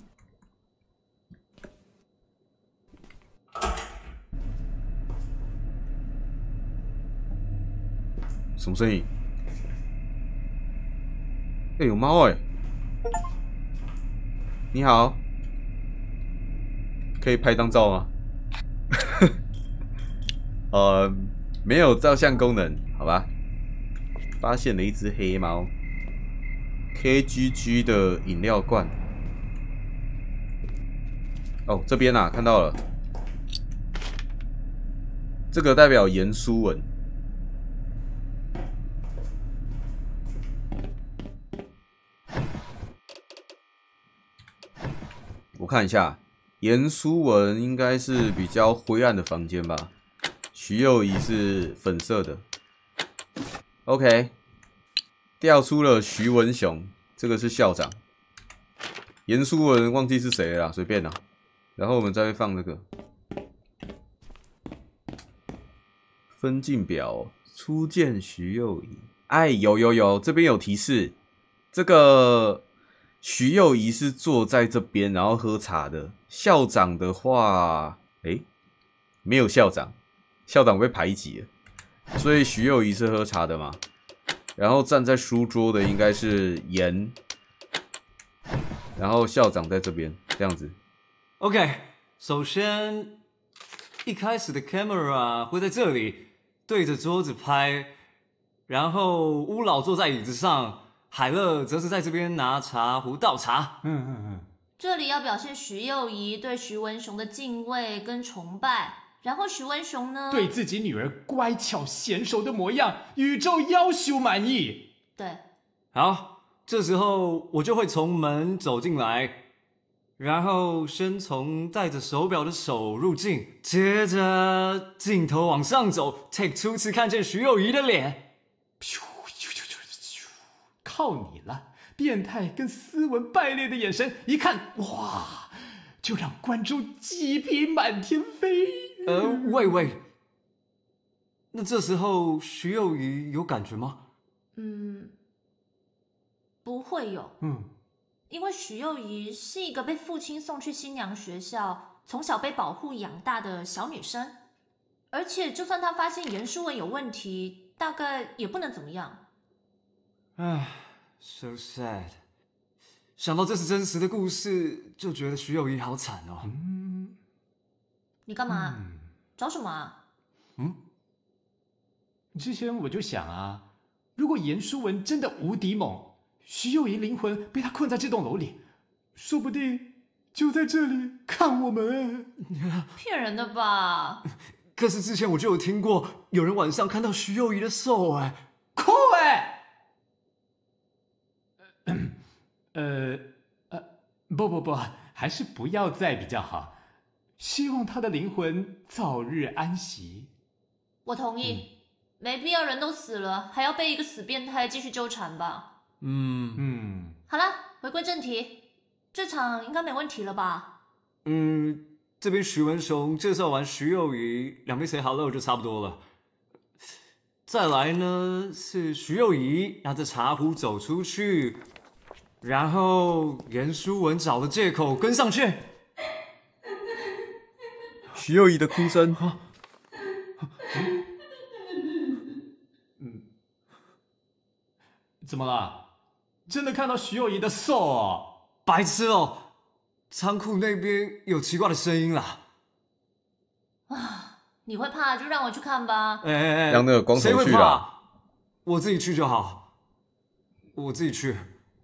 什么声音？哎、欸，有猫哎、欸！你好，可以拍张照吗？呃，没有照相功能，好吧。发现了一只黑猫 ，K G G 的饮料罐。哦，这边啊，看到了，这个代表严书文。我看一下，严书文应该是比较灰暗的房间吧，徐幼仪是粉色的。OK， 调出了徐文雄，这个是校长。 严书文忘记是谁了啦，随便啦。然后我们再放这个分镜表，初见徐幼仪。哎，有有有，这边有提示，这个徐幼仪是坐在这边，然后喝茶的。校长的话，哎，没有校长，校长被排挤了，所以徐幼仪是喝茶的嘛。然后站在书桌的应该是严。然后校长在这边，这样子。 OK， 首先一开始的 camera 会在这里对着桌子拍，然后乌老坐在椅子上，海乐则是在这边拿茶壶倒茶。嗯嗯嗯。 这里要表现徐幼仪对徐文雄的敬畏跟崇拜，然后徐文雄呢， 对自己女儿乖巧娴熟的模样，宇宙要求满意。 对， 好。这时候我就会从门走进来，然后先从戴着手表的手入镜，接着镜头往上走 ，take 初次看见徐幼仪的脸， 靠你了！变态跟斯文败类的眼神，一看哇，就让观众鸡皮满天飞。 呃，喂喂，那这时候徐幼仪有感觉吗？ 嗯。不会有，嗯，因为徐幼仪是一个被父亲送去新娘学校，从小被保护养大的小女生，而且就算她发现严书文有问题，大概也不能怎么样。 唉 ，so sad。想到这是真实的故事，就觉得徐幼仪好惨哦。嗯， 你干嘛？嗯、找什么啊？ 嗯，之前我就想啊，如果严书文真的无敌猛。徐幼仪灵魂被他困在这栋楼里，说不定就在这里看我们。 骗人的吧？ 可是之前我就有听过，有人晚上看到徐幼仪的手，哎， 酷哎！呃呃，不不不，还是不要再比较好。希望他的灵魂早日安息。 我同意，嗯、没必要人都死了，还要被一个死变态继续纠缠吧。 嗯嗯， 好了，回归正题，这场应该没问题了吧？ 嗯，这边徐文雄介绍完徐幼仪，两边 say hello 就差不多了。再来呢是徐幼仪拿着茶壶走出去，然后严书文找了借口跟上去。 徐幼仪的哭声。 嗯，怎么了？真的看到徐幼仪的手哦？ 白痴哦！仓库那边有奇怪的声音啦。 啊，你会怕就让我去看吧。 哎哎哎， 让那个光头去啦。 我自己去就好。我自己去。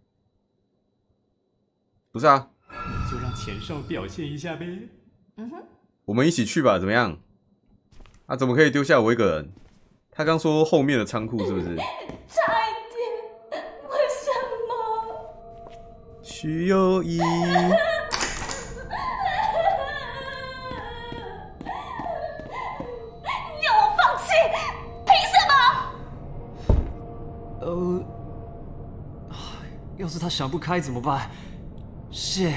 不是啊， 就让前少表现一下呗。 嗯哼， 我们一起去吧，怎么样？啊，怎么可以丢下我一个人？他刚说后面的仓库是不是？ 差一点，为什么？ 徐幼仪。 要我放弃？凭什么？ 呃，要是他想不开怎么办 ？Shit！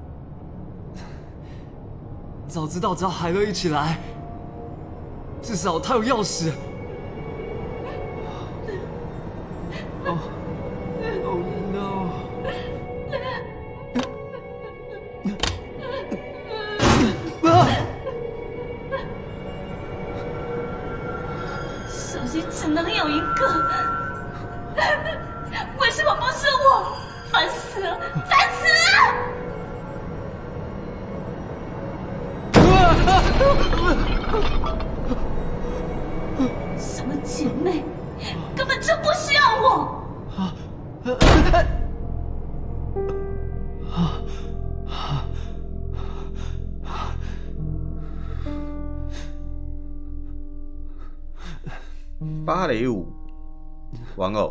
早知道找海乐一起来，至少他有钥匙。哦 ，Oh no！ 手机只能有一个，为什么不是我？烦死了，烦死了！什么姐妹，根本就不需要我。 芭蕾舞玩偶。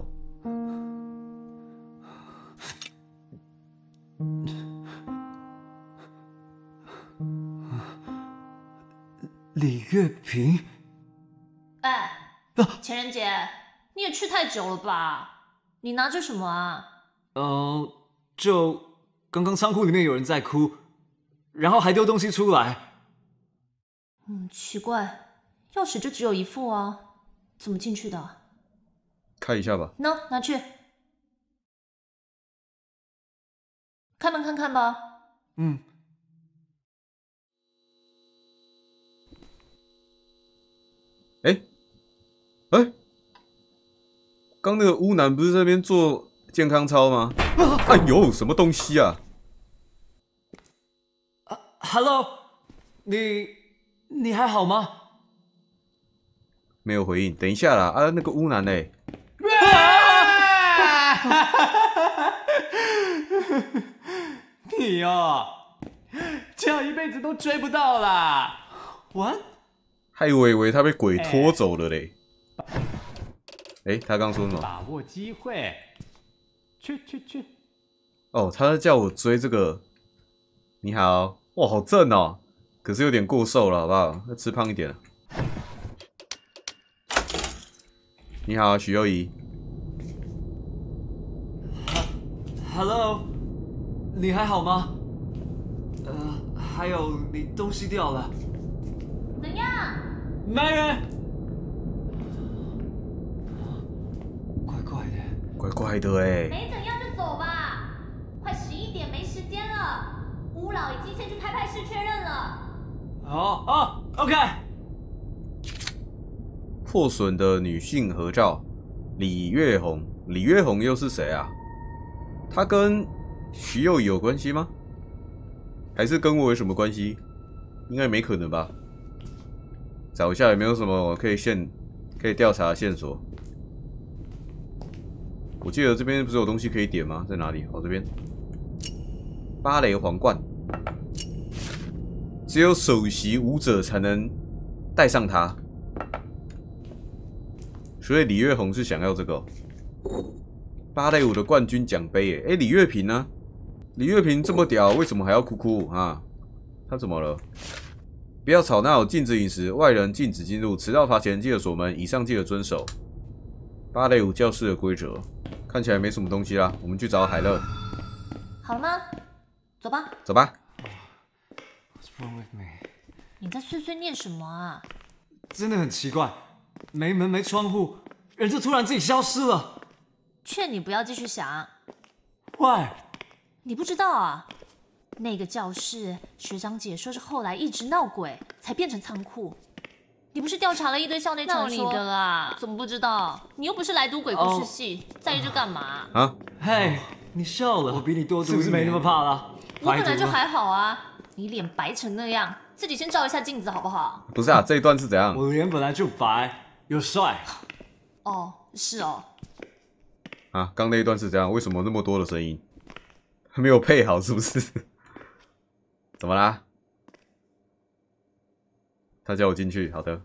李月平， 哎，情人节，你也去太久了吧？你拿着什么啊？ 嗯、呃，就刚刚仓库里面有人在哭，然后还丢东西出来。 嗯，奇怪，钥匙就只有一副啊，怎么进去的？ 看一下吧。 喏，拿去。开门看看吧。 嗯。 哎，哎，刚那个乌男不是在那边做健康操吗？哎呦，什么东西啊？ 啊 ，Hello， 你你还好吗？ 没有回应。等一下啦，啊，那个乌男嘞？ 你哦，这样一辈子都追不到啦！完， 还以为他被鬼拖走了嘞。哎、欸，他刚说什么？ 把握机会，去去去！ 哦，他在叫我追这个。你好，哇，好正哦，可是有点过瘦了，好不好？要吃胖一点了。你好，许攸宜。 Hello， 你还好吗？呃，还有你东西掉了。 怎样？ 没人。怪怪的。 怪怪的哎。 没怎样就走吧，快十一点没时间了。乌老已经先去开派室确认了。 哦哦 ，OK。 破损的女性合照，李月红。李月红又是谁啊？他跟徐攸宜有关系吗？还是跟我有什么关系？应该没可能吧。找一下有没有什么可以线可以调查的线索。我记得这边不是有东西可以点吗？在哪里？哦，这边。芭蕾皇冠，只有首席舞者才能戴上它。所以李月红是想要这个、哦。芭蕾舞的冠军奖杯耶！哎，李月平呢？李月平这么屌，为什么还要哭哭啊？他怎么了？不要吵闹，禁止饮食，外人禁止进入，迟到罚钱，记得锁门，以上记得遵守。芭蕾舞教室的规则，看起来没什么东西啦。我们去找海乐。 好了吗？走吧。 走吧。 What's wrong with me？ 你在碎碎念什么啊？ 真的很奇怪，没门没窗户，人就突然自己消失了。 劝你不要继续想。 Why？ 你不知道啊？那个教室，学长姐说是后来一直闹鬼，才变成仓库。你不是调查了一堆校内传说？闹你的啦！怎么不知道？你又不是来读鬼故事系， oh. 在意这干嘛？ 啊？ 嘿，你笑了，我比你多读，是不是没那么怕了？ 我本来就还好啊，你脸白成那样，自己先照一下镜子好不好？ 不是啊，这一段是怎样？ 我脸本来就白，又帅。 哦，是哦。 啊，刚那一段是怎样？为什么那么多的声音？还没有配好是不是？怎么啦？他叫我进去，好的。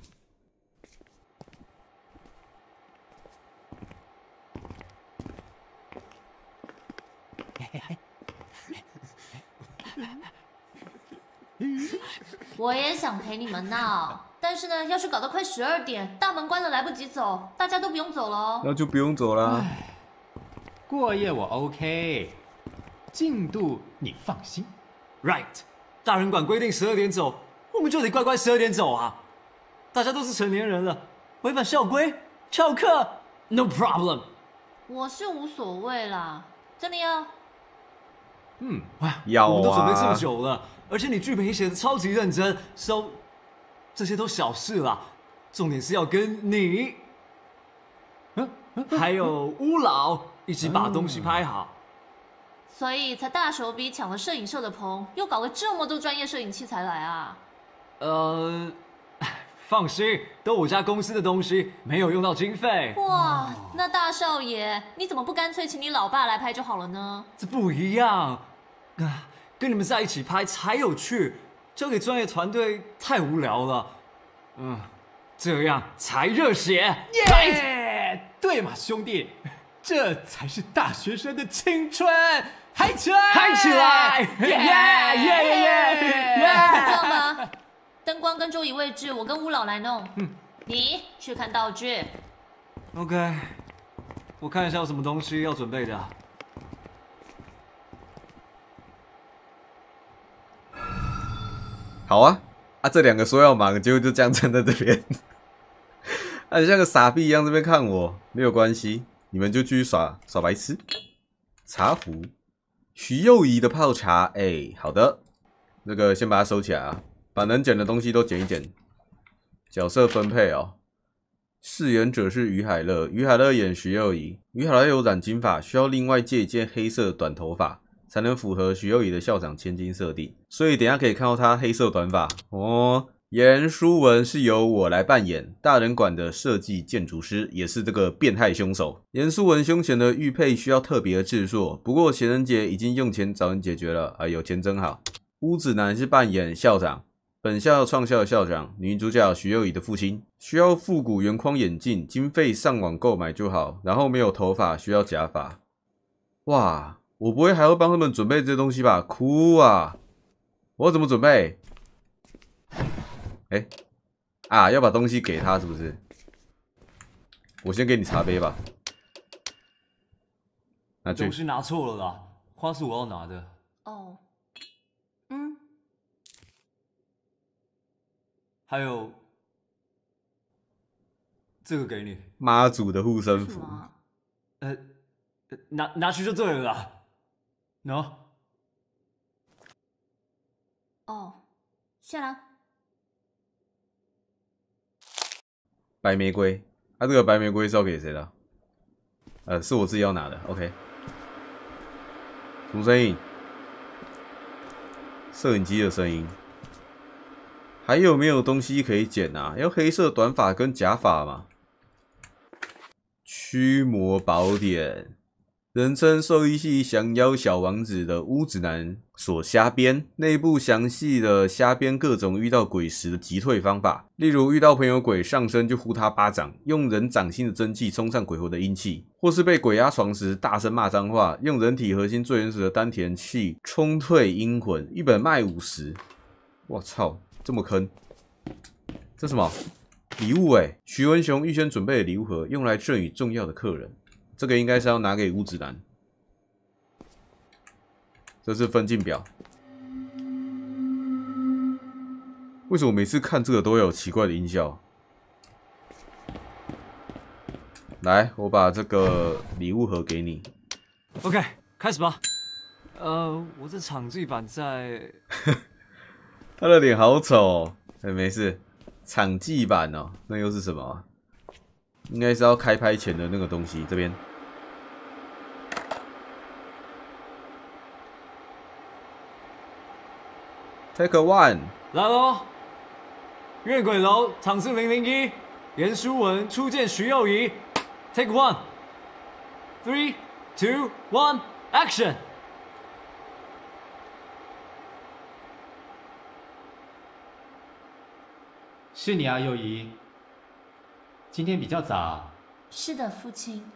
我也想陪你们闹，但是呢，要是搞到快十二点，大门关了来不及走，大家都不用走了哦。 那就不用走啦。 过夜我 OK， 进度你放心。 Right， 大人馆规定十二点走，我们就得乖乖十二点走啊！大家都是成年人了，违反校规翘课 ，No problem。 我是无所谓啦，真的要。 嗯，哇， 要啊！ 我们都准备这么久了，而且你剧本也写得超级认真 ，so 这些都小事啦，重点是要跟你，嗯，还有乌老一起把东西拍好。 所以才大手笔抢了摄影社的棚，又搞了这么多专业摄影器材来啊！ 呃，放心，都我家公司的东西，没有用到经费。 哇，那大少爷，你怎么不干脆请你老爸来拍就好了呢？ 这不一样，啊，跟你们在一起拍才有趣，交给专业团队太无聊了。嗯，这样才热血。 耶、yeah! 对嘛，兄弟，这才是大学生的青春。嗨起来！ 嗨起来！耶耶耶耶！ 这样吧，灯光跟桌椅位置，我跟乌老来弄。嗯，你去看道具。 OK， 我看一下有什么东西要准备的。 好啊，啊，这两个说要忙，结果就这样站在这边，啊，你像个傻逼一样这边看我，没有关系，你们就继续耍耍白痴。茶壶，徐幼仪的泡茶，哎、欸，好的，这个先把它收起来啊，把能捡的东西都捡一捡。角色分配哦，饰演者是于海乐，于海乐演徐幼仪，于海乐有染金发，需要另外借一件黑色短头发。才能符合徐幼仪的校长千金设定，所以等一下可以看到她黑色短发哦。严书文是由我来扮演大人馆的设计建筑师，也是这个变态凶手。严书文胸前的玉佩需要特别制作，不过情人节已经用钱找人解决了，啊，有钱真好。巫子南是扮演校长，本校创校的校长，女主角徐幼仪的父亲，需要复古圆框眼镜，经费上网购买就好，然后没有头发，需要假发。哇！我不会还要帮他们准备这些东西吧？哭啊！我要怎么准备？哎、欸，啊，要把东西给他是不是？我先给你茶杯吧。拿去。 东西拿错了啦，花是我要拿的。 哦，嗯。 还有这个给你。 妈祖的护身符。 呃，拿拿去就对了啦。喏、no 。 哦，谢了。 白玫瑰，啊，这个白玫瑰是要给谁的？呃，是我自己要拿的。OK。什么声音？摄影机的声音。还有没有东西可以捡啊？要黑色短发跟假发嘛？驱魔宝典。人称兽医系降妖小王子的巫子南所瞎编，内部详细的瞎编各种遇到鬼时的击退方法，例如遇到朋友鬼上身就呼他巴掌，用人掌心的真气冲上鬼魂的阴气，或是被鬼压床时大声骂脏话，用人体核心最原始的丹田气冲退阴魂，一本卖五十。我操，这么坑！这什么礼物哎？徐文雄预先准备的礼物盒，用来赠予重要的客人。这个应该是要拿给巫子南。这是分镜表。为什么每次看这个都会有奇怪的音效？来，我把这个礼物盒给你。 OK， 开始吧。呃，我的场记版在。 他的脸好丑哦。哎、欸，没事，场记版哦，那又是什么、啊？应该是要开拍前的那个东西，这边。Take a one， 来喽！月鬼楼场次零零一，严书文初见徐幼仪。Take one， three, two, one, action！ 是你啊，幼仪。今天比较早。 是的，父亲。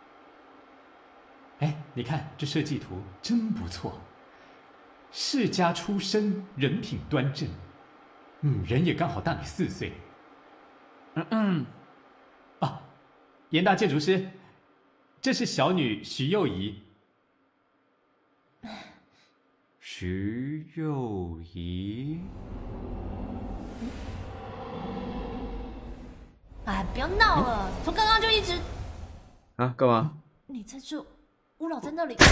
哎，你看这设计图真不错。世家出身，人品端正，嗯，人也刚好大你四岁。嗯嗯。啊，严大建筑师，这是小女徐幼仪。 徐幼仪。 哎，不要闹了！从刚刚就一直…… 啊，干嘛？ 你在这，吴老在那里。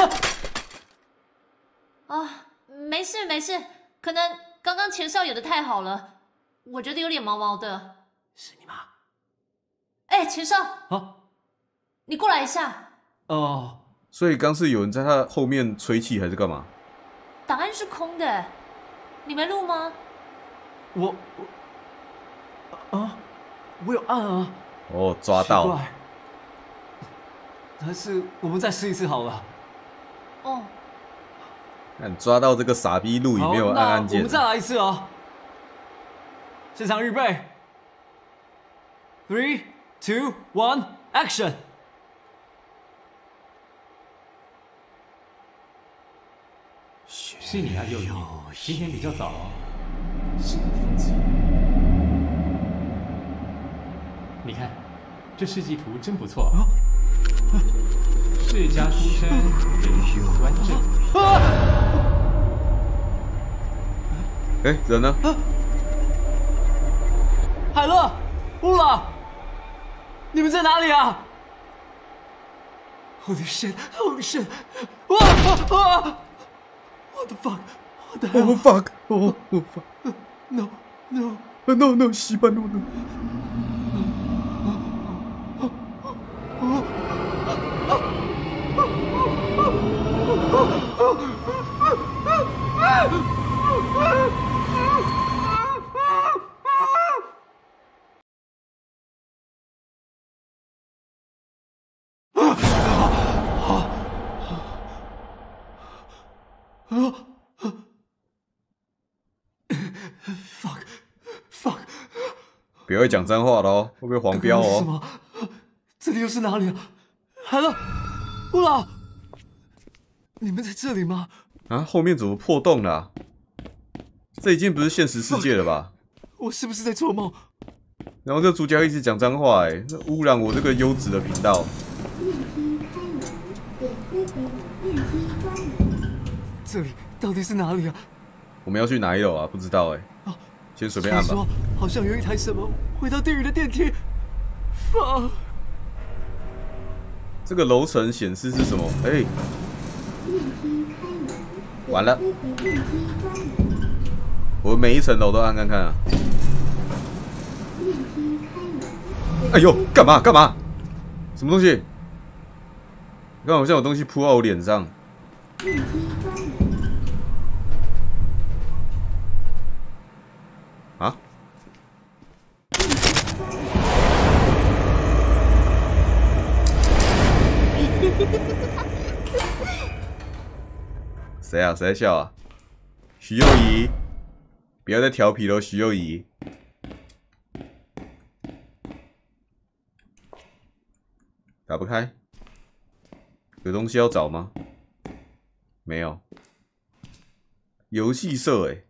啊，没事没事，可能刚刚前哨演的太好了，我觉得有点毛毛的。 是你吗？ 哎，前哨， 啊， 你过来一下。 哦， 所以刚是有人在他后面吹气还是干嘛？ 档案是空的，你没录吗？ 我我啊。我有按啊！ 哦，抓到！ 奇怪，还是我们再试一次好了。 哦。 那你抓到这个傻逼录影没有按按键？ 我们再来一次哦。现场预备 ，three, two, one, action！ 是你啊，幼仪。今天比较早哦。 是的，父亲。 你看，这设计图真不错。世家出身，人品端正。 哎，人呢？ 海乐，乌拉，你们在哪里啊 ？Holy shit! Holy shit! 哇啊 ！What the fuck? What the hell? Oh fuck! Oh, oh fuck! No, no, no, no! 西班牙的。 fuck, fuck！ 不要讲脏话了哦，会不会黄标哦？ 什么？这里又是哪里啊？海乐，乌拉，你们在这里吗？ 啊，后面怎么破洞了、啊？这已经不是现实世界了吧？ 我是不是在做梦？ 然后这主角一直讲脏话、欸，哎，污染我这个优质的频道。 这里到底是哪里啊？ 我们要去哪一楼啊？不知道哎、欸。先随便按吧。 说好像有一台什么回到地狱的电梯。fuck！ 这个楼层显示是什么？哎、欸，完了！我每一层楼都按看看啊。哎呦，干嘛干嘛？什么东西？刚好像有东西扑到我脸上。啊？谁啊？谁在笑啊？徐幼仪，不要再调皮了，徐幼仪。打不开，有东西要找吗？没有。游戏社哎、欸。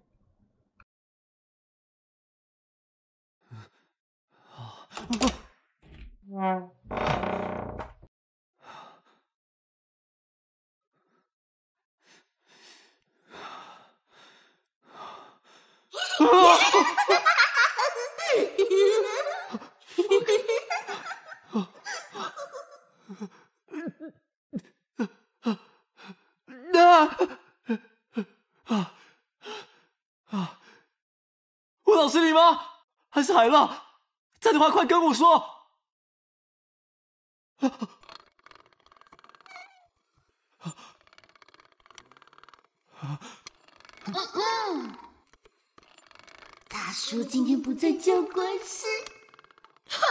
吴老师，你吗？还是海乐？在的话，快跟我说。 嗯嗯，大叔今天不在教官室，好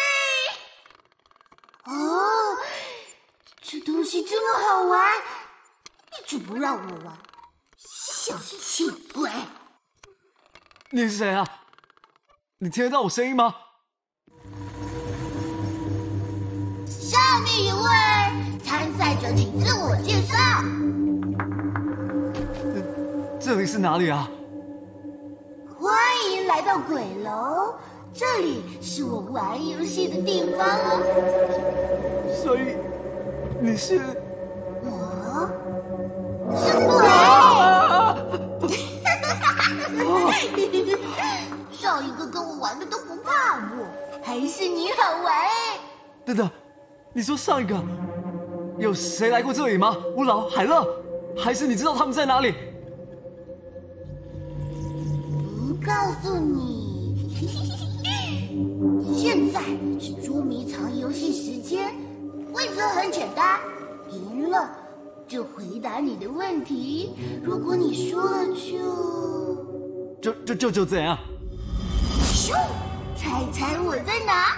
哎！哦，这东西这么好玩，一直不让我玩，小气鬼！ 你是谁啊？你听得到我声音吗？ 下面一位参赛者，请自我介绍。 这里是哪里啊？ 欢迎来到鬼楼，这里是我玩游戏的地方哦。 所以你是？ 我是鬼。上一个跟我玩的都不怕我，还是你好玩哎！ 等等，你说上一个有谁来过这里吗？乌老、海乐，还是你知道他们在哪里？ 不告诉你。现在是捉迷藏游戏时间，规则很简单，赢了就回答你的问题，如果你输了就就就就就怎样？ 咻！猜猜我在哪？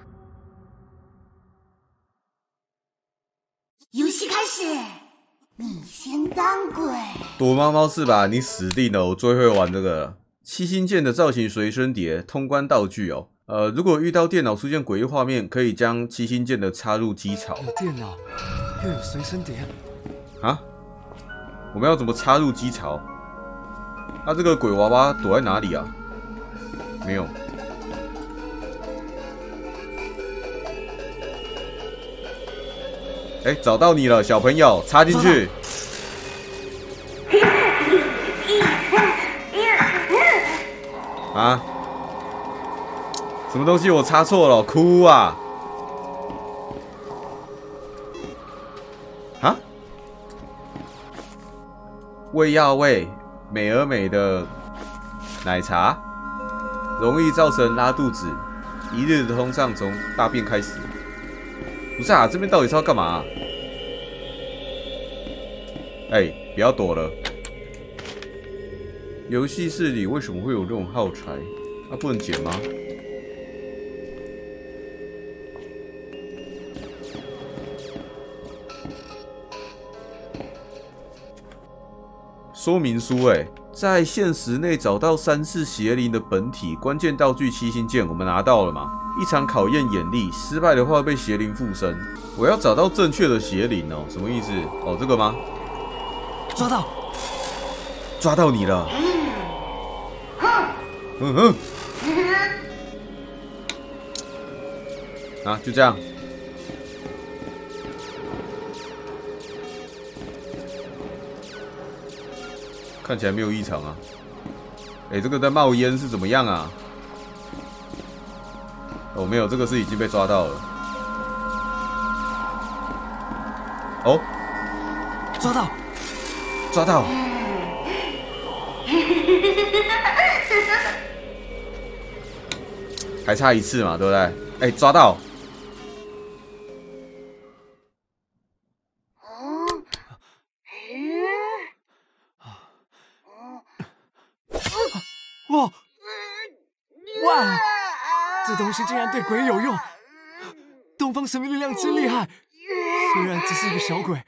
游戏开始，你先当鬼。 躲猫猫是吧？你死定了！我最会玩这个了。七星剑的造型随身碟，通关道具哦。呃，如果遇到电脑出现诡异画面，可以将七星剑的插入机槽。 有电脑，又有随身碟。 啊？我们要怎么插入机槽？那、啊、这个鬼娃娃躲在哪里啊？没有。哎，找到你了，小朋友，插进去。 啊？什么东西我插错了？哭啊！啊？胃药味，美而美的奶茶，容易造成拉肚子。一日的通畅从大便开始。不是啊，这边到底是要干嘛啊？哎、欸，不要躲了。游戏室里为什么会有这种耗材？啊，不能捡吗？说明书哎、欸，在现实内找到三次邪灵的本体，关键道具七星剑，我们拿到了嘛？一场考验眼力，失败的话被邪灵附身。我要找到正确的邪灵哦，什么意思？哦，这个吗？ 抓到！ 抓到你了！嗯哼。啊，就这样。看起来没有异常啊。哎、欸，这个在冒烟是怎么样啊？哦，没有，这个是已经被抓到了。哦， 抓到， 抓到！还差一次嘛，对不对？哎、欸，抓到！ 哇哇！这东西竟然对鬼有用！东方神秘力量真厉害，虽然只是一个小鬼。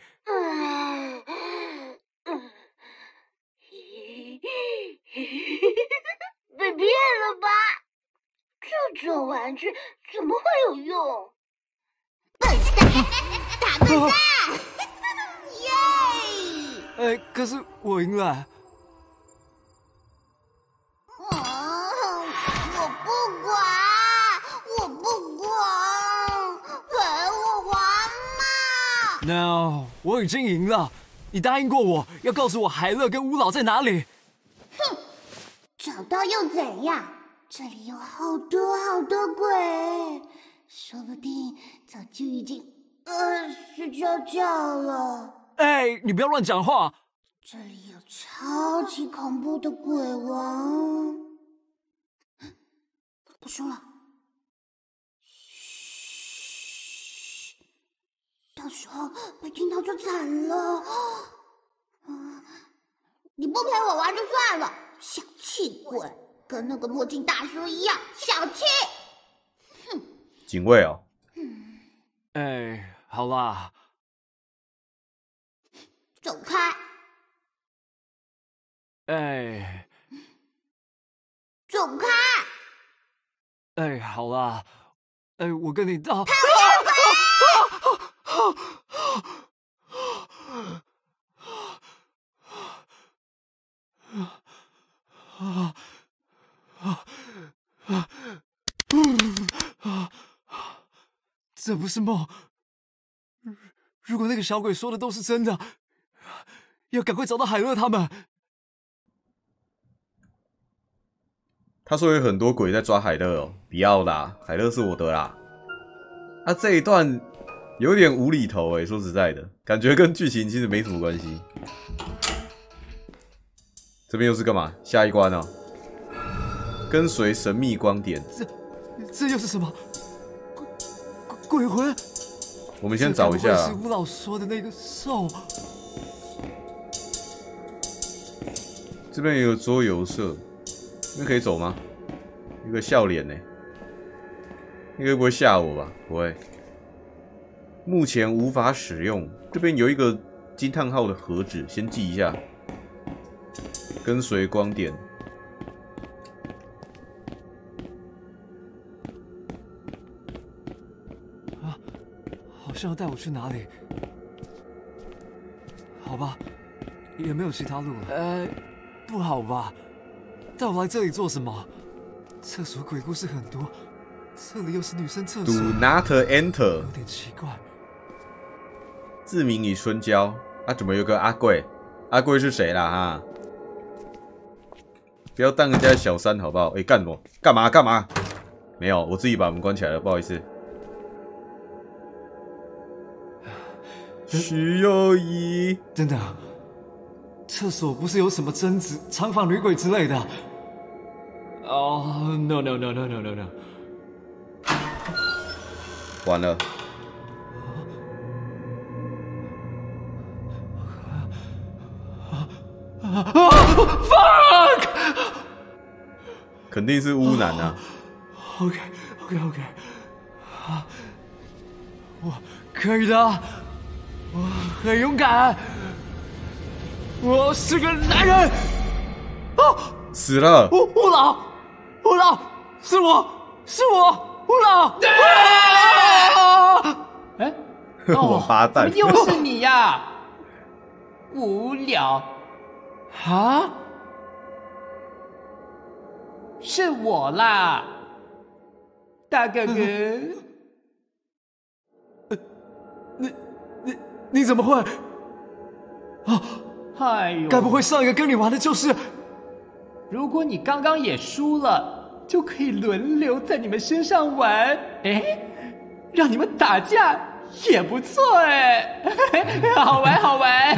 被骗了吧？这种玩具怎么会有用？笨蛋，大笨蛋！耶！ 哎，可是我赢了。No， 我已经赢了。你答应过我要告诉我海乐跟乌老在哪里。 哼，找到又怎样？这里有好多好多鬼，说不定早就已经呃睡觉觉了。 哎，你不要乱讲话。 这里有超级恐怖的鬼王。不说了。到时候被听到就惨了。嗯，你不陪我玩就算了，小气鬼，跟那个墨镜大叔一样小气。哼， 警卫哦。 嗯，哎，好啦， 走开。 哎， 走开。 哎，好啦，哎，我跟你道。这不是梦。如果那个小鬼说的都是真的，要赶快找到海乐他们。 他说有很多鬼在抓海乐哦，不要啦，海乐是我的啦。啊，这一段有点无厘头哎，说实在的，感觉跟剧情其实没什么关系。这边又是干嘛？下一关哦，跟随神秘光点。 这这又是什么？鬼鬼魂？ 我们先找一下。 是吴老说的那个兽。 这边有桌游社，这边可以走吗？一个笑脸呢，应该不会吓我吧？不会。目前无法使用。这边有一个惊叹号的盒子，先记一下。跟随光点。 啊，好像要带我去哪里？好吧，也没有其他路了。呃，不好吧？带我来这里做什么？厕所鬼故事很多，这里又是女生厕所。 Do not enter。 有点奇怪。 志明与春娇啊，怎么有个阿贵？阿贵是谁啦？哈， 不要当人家的小三好不好？哎、欸，干什么？干嘛？干嘛？没有，我自己把门关起来了，不好意思。徐幼仪， 真的，厕所不是有什么贞子、长发女鬼之类的？哦、oh, ，no no no no no no no， 完了。 Fuck！ 肯定是污男啊。 OK OK OK， 我可以的，我很勇敢，我是个男人。哦， 死了！ 吴吴老，吴老，是我，是我，吴老。 哎， 王八蛋！ 又是你呀！无聊。啊？是我啦，大哥哥。 呃，你你你怎么会？啊！ 哎呦， 该不会上一个跟你玩的就是？ 如果你刚刚也输了，就可以轮流在你们身上玩，哎，让你们打架也不错哎，好玩好玩。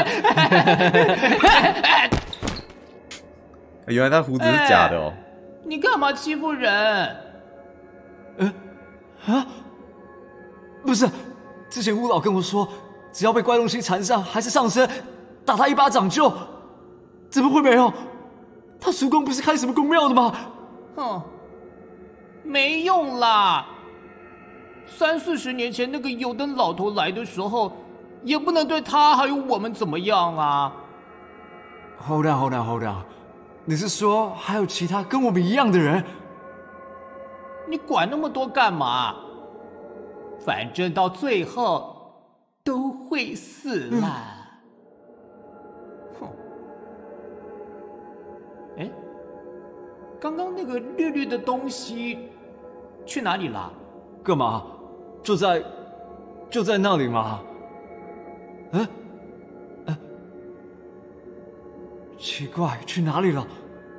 原来他胡子是假的哦。 哎，你干嘛欺负人？ 呃，啊，不是，之前乌老跟我说，只要被怪东西缠上，还是上身，打他一巴掌就……怎么会没有？他叔公不是开什么公庙的吗？ 哼，没用啦。三四十年前那个油灯老头来的时候，也不能对他还有我们怎么样啊。 Hold on, hold on, hold on。你是说还有其他跟我们一样的人？ 你管那么多干嘛？反正到最后都会死啦。哼、嗯，哎，刚刚那个绿绿的东西去哪里了？ 干嘛？就在就在那里吗？嗯、啊，奇怪，去哪里了？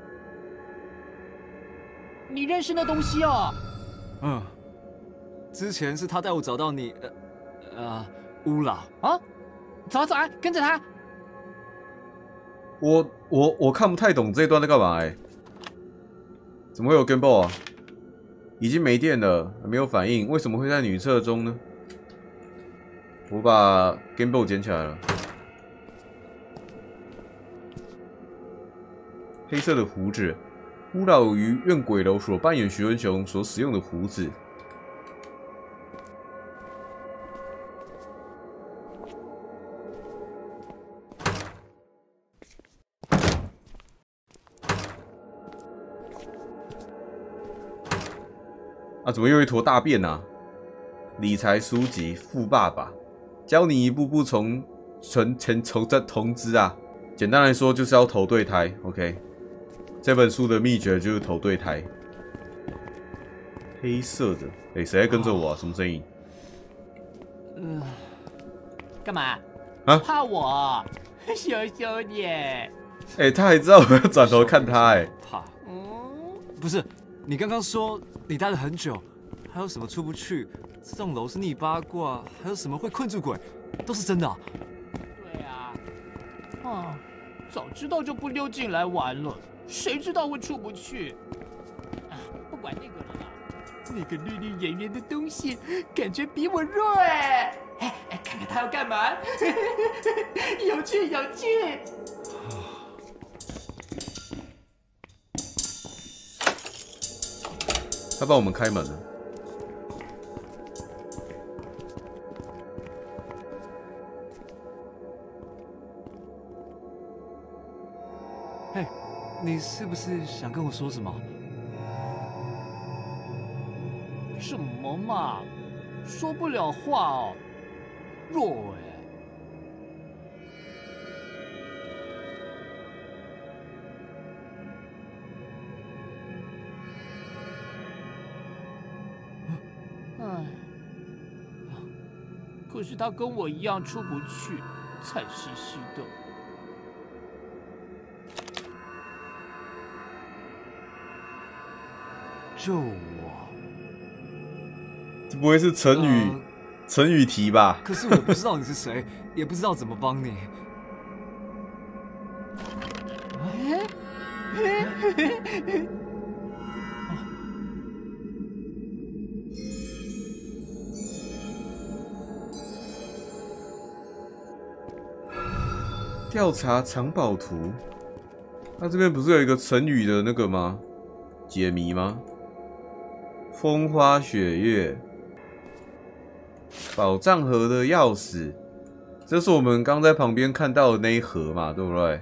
你认识那东西哦？ 嗯，之前是他带我找到你，呃，呃，乌老啊，走啊走啊，跟着他。 我我我看不太懂这一段在干嘛哎、欸？怎么会有 Game Boy 啊？已经没电了，没有反应，为什么会在女厕中呢？我把 Game Boy 捡起来了。黑色的胡子，乌老于怨鬼楼所扮演徐文雄所使用的胡子。啊，怎么又一坨大便啊？理财书籍《富爸爸》，教你一步步从存钱从这投资啊。简单来说，就是要投对胎。OK， 这本书的秘诀就是投对胎。黑色的，哎、欸，谁在跟着我啊？什么声音？ 嗯，干嘛？ 啊？ 怕我？羞羞你！ 哎、欸，他还知道我要转头看他、欸，哎。 怕？嗯，不是，你刚刚说你待了很久，还有什么出不去？这栋楼是逆八卦，还有什么会困住鬼？都是真的、啊。 对啊，啊，早知道就不溜进来玩了，谁知道会出不去？啊，不管那个了啦。那个绿绿圆圆的东西，感觉比我弱哎！哎哎，看看他要干嘛？有趣有趣。 他帮我们开门了。 嘿，你是不是想跟我说什么？ 什么嘛，说不了话哦，弱哎。唉，可是他跟我一样出不去，惨兮兮的。 救我？ 这不会是成语、呃、成语题吧？ 可是我不知道你是谁，也不知道怎么帮你。 调查藏宝图，那这边不是有一个成语的那个吗？解谜吗？风花雪月，宝藏盒的钥匙，这是我们刚在旁边看到的那一盒嘛，对不对？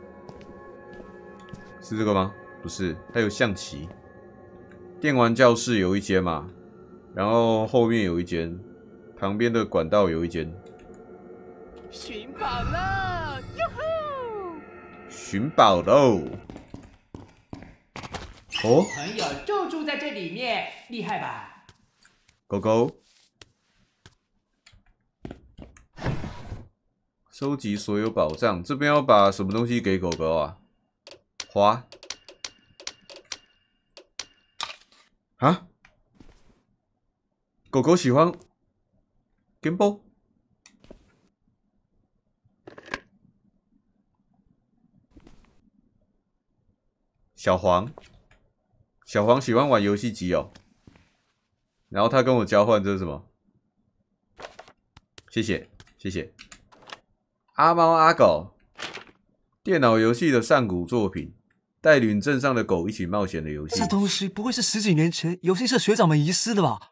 是这个吗？不是，还有象棋。电玩教室有一间嘛，然后后面有一间，旁边的管道有一间。 寻宝了，哟吼！ 寻宝喽！哦， 朋友就住在这里面，厉害吧？ 狗狗，收集所有宝藏。这边要把什么东西给狗狗啊？花啊？狗狗喜欢 Game Boy。小黄，小黄喜欢玩游戏机哦。然后他跟我交换这是什么？谢谢，谢谢。阿猫阿狗，电脑游戏的上古作品，带领镇上的狗一起冒险的游戏。 这东西不会是十几年前游戏社学长们遗失的吧？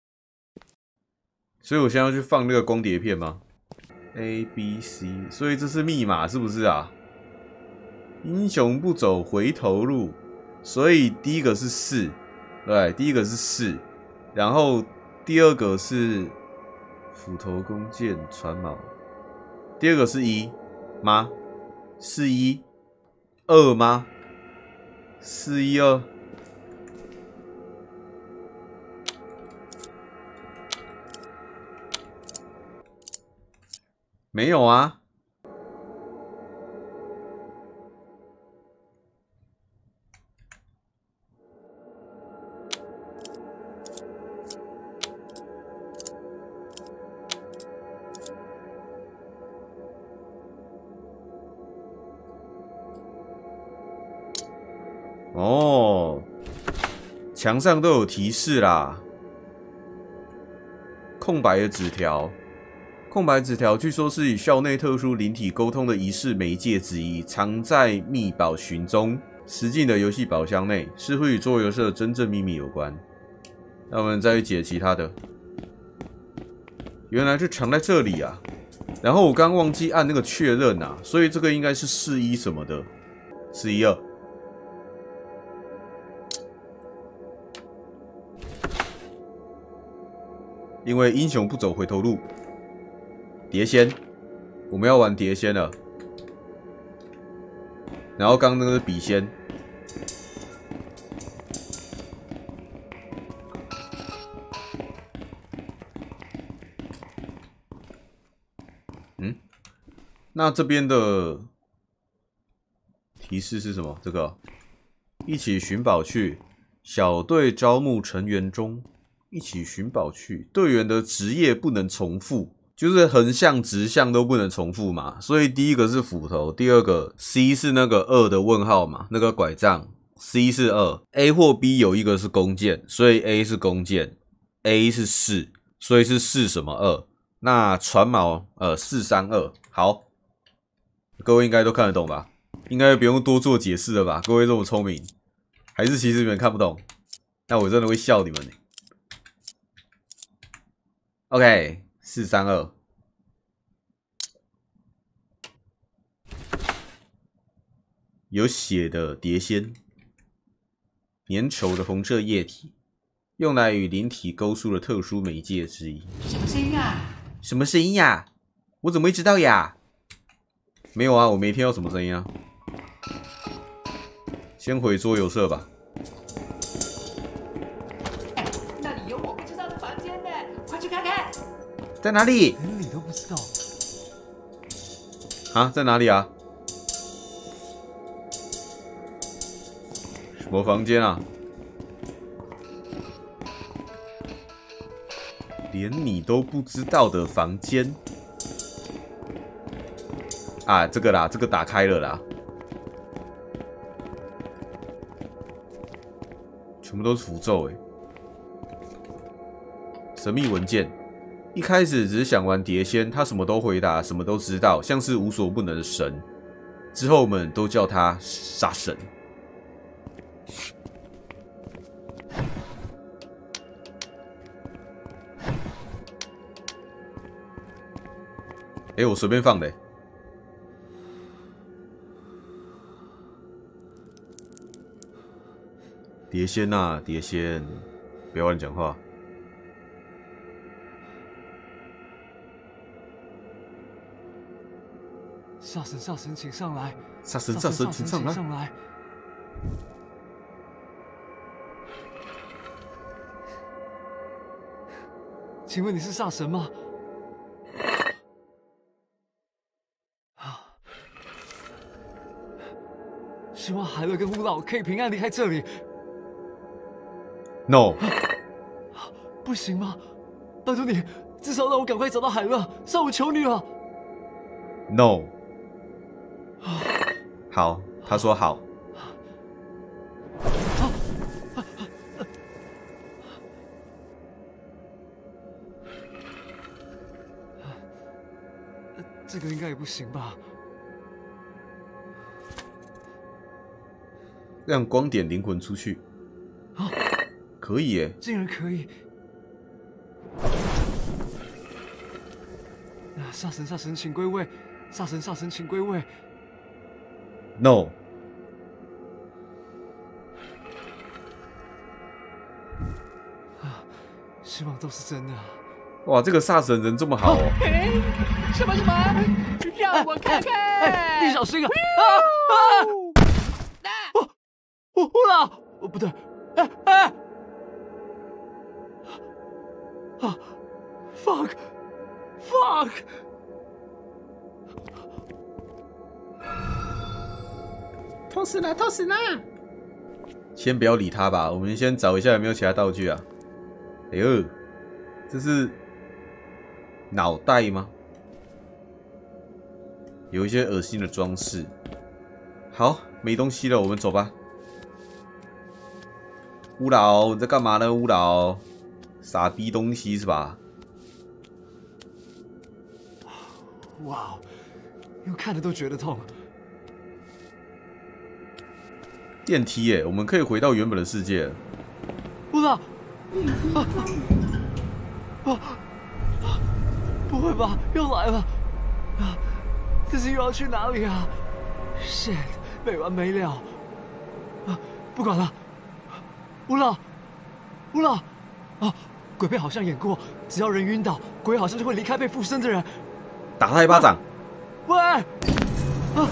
所以我现在要去放那个光碟片吗 ？A B C， 所以这是密码是不是啊？英雄不走回头路，所以第一个是四，对，第一个是四，然后第二个是斧头、弓箭、船锚，第二个是一吗？是一二吗？四一二，没有啊。哦，墙上都有提示啦。空白的纸条，空白纸条据说是与校内特殊灵体沟通的仪式媒介之一，藏在秘宝群中，实境的游戏宝箱内，似乎与桌游社的真正秘密有关。那我们再去解其他的，原来是藏在这里啊。然后我刚忘记按那个确认啊，所以这个应该是四一什么的，四一二。因为英雄不走回头路，碟仙，我们要玩碟仙了。然后刚刚那个是笔仙，嗯，那这边的提示是什么？这个一起寻宝去，小队招募成员中。一起寻宝去，队员的职业不能重复，就是横向、直向都不能重复嘛。所以第一个是斧头，第二个 C 是那个二的问号嘛，那个拐杖 C 是二 ，A 或 B 有一个是弓箭，所以 A 是弓箭 ，A 是四，所以是四什么二？那船锚呃四三二，好，各位应该都看得懂吧？应该不用多做解释了吧？各位这么聪明，还是其实你们看不懂？那我真的会笑你们欸。OK， 四三二，有血的碟仙，粘稠的红色液体，用来与灵体勾述的特殊媒介之一。 什么声音啊？ 什么声音呀？我怎么会知道呀？没有啊，我没听到什么声音啊。先回桌游社吧。在哪里？ 连你都不知道啊？在哪里啊？什么房间啊？ 连你都不知道的房间啊，这个啦，这个打开了啦，全部都是符咒哎。神秘文件，一开始只是想玩碟仙，他什么都回答，什么都知道，像是无所不能的神。之后我们都叫他杀神。哎、欸，我随便放的、欸。碟仙啊，碟仙，不要乱讲话。 煞神，煞神，请上来！ 煞神，煞神，请上来！ 上来！请问你是煞神吗？希望海乐跟乌老可以平安离开这里。 No， 不行吗？拜托你，至少让我赶快找到海乐，上我求你了。 No。好，他说好。这个应该也不行吧？ 让光点灵魂出去。 啊， 可以耶！ 竟然可以！啊，煞神，煞神，请归位！煞神，煞神，请归位！ No。 啊，希望都是真的。 哇，这个煞神人这么好哦！ 哎，什么什么？让我看看！ 哎哎、你小心啊！啊啊！我我我老，哦不对，哎哎！啊 ！fuck fuck！ 痛死了，痛死了！ 先不要理他吧，我们先找一下有没有其他道具啊。哎呦，这是脑袋吗？有一些恶心的装饰。好，没东西了，我们走吧。乌老，你在干嘛呢？乌老，傻逼东西是吧？ 哇，用看着都觉得痛。 电梯耶，我们可以回到原本的世界了。 乌拉，啊啊！不会吧，又来了！啊，自己又要去哪里啊 ？shit， 没完没了！啊，不管了，乌拉，乌拉！啊，鬼片好像演过，只要人晕倒，鬼好像就会离开被附身的人。 打他一巴掌！ 喂！啊！啊！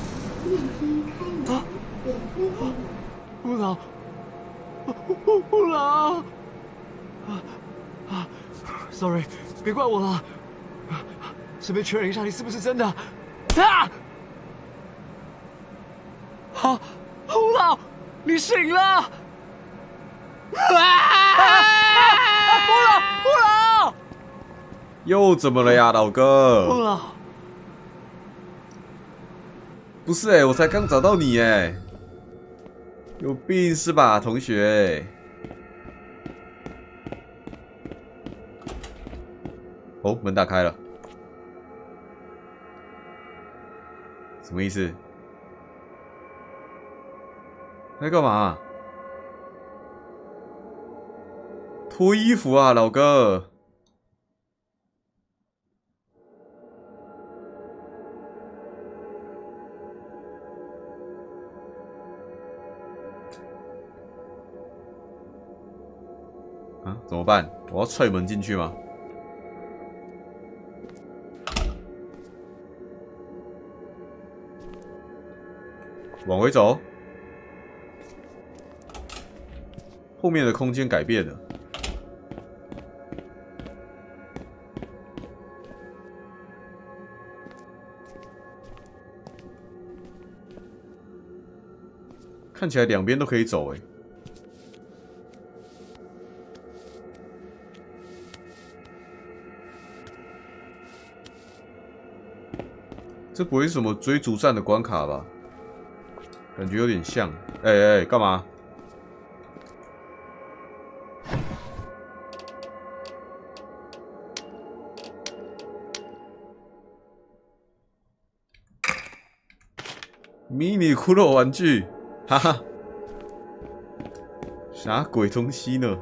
乌老，乌乌老，啊啊 ，sorry， 别怪我了，顺便确认一下你是不是真的。啊！好，乌老，你醒了！啊！乌老，乌老， 又怎么了呀，老哥？ 乌老， 不是哎、欸，我才刚找到你哎、欸。 有病是吧，同学？哦，门打开了，什么意思？在干嘛？脱衣服啊，老哥！啊，怎么办？我要踹门进去吗？往回走，后面的空间改变了。看起来两边都可以走，哎。 这不会是什么追逐战的关卡吧？感觉有点像。哎、欸、哎，干、欸、嘛？迷你骷髅玩具，哈哈，啥鬼东西呢？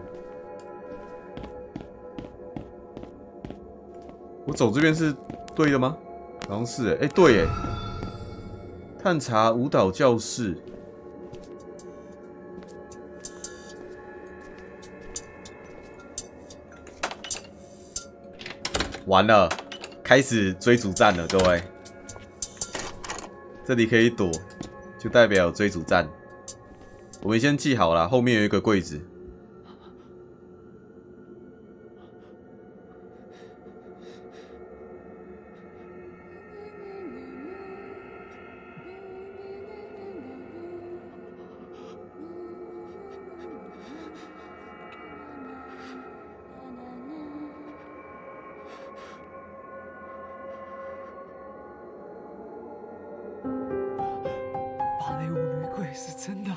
我走这边是对的吗？好像是哎、欸，哎、欸、对哎，探查舞蹈教室。完了，开始追逐战了，各位。这里可以躲，就代表追逐战。我们先记好了，后面有一个柜子。 芭蕾舞女鬼是真的。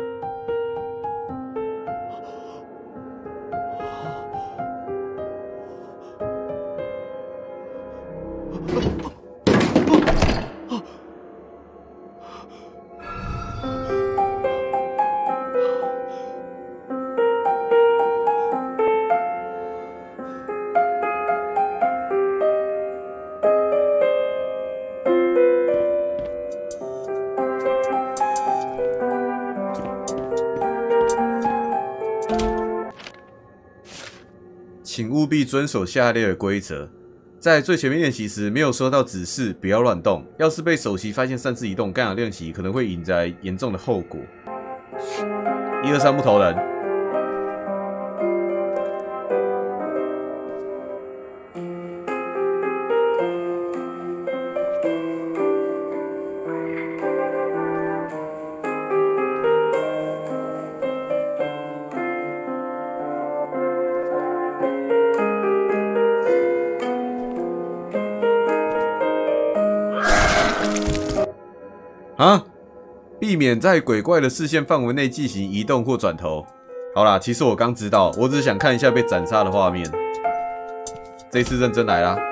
请务必遵守下列的规则。在最前面练习时，没有收到指示，不要乱动。要是被首席发现擅自移动，干扰练习可能会引来严重的后果。一二三，木头人。啊！避免在鬼怪的视线范围内进行移动或转头。好啦，其实我刚知道，我只是想看一下被斩杀的画面。这次认真来啦！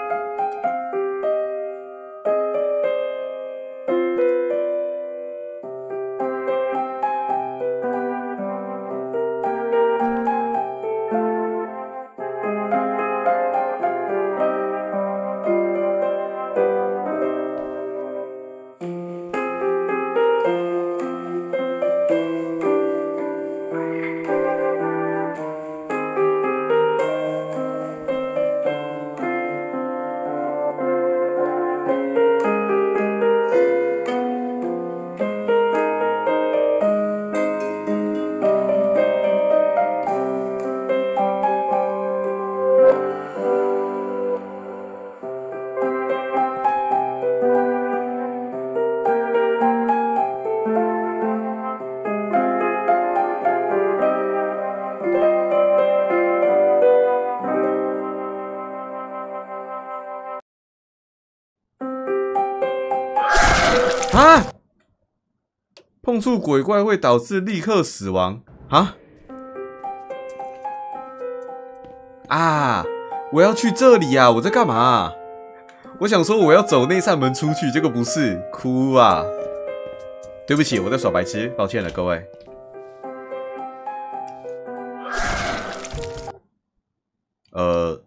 啊！碰触鬼怪会导致立刻死亡啊！啊！我要去这里啊！我在干嘛啊？我想说我要走那扇门出去，结果不是，哭啊！对不起，我在耍白痴，抱歉了各位。呃。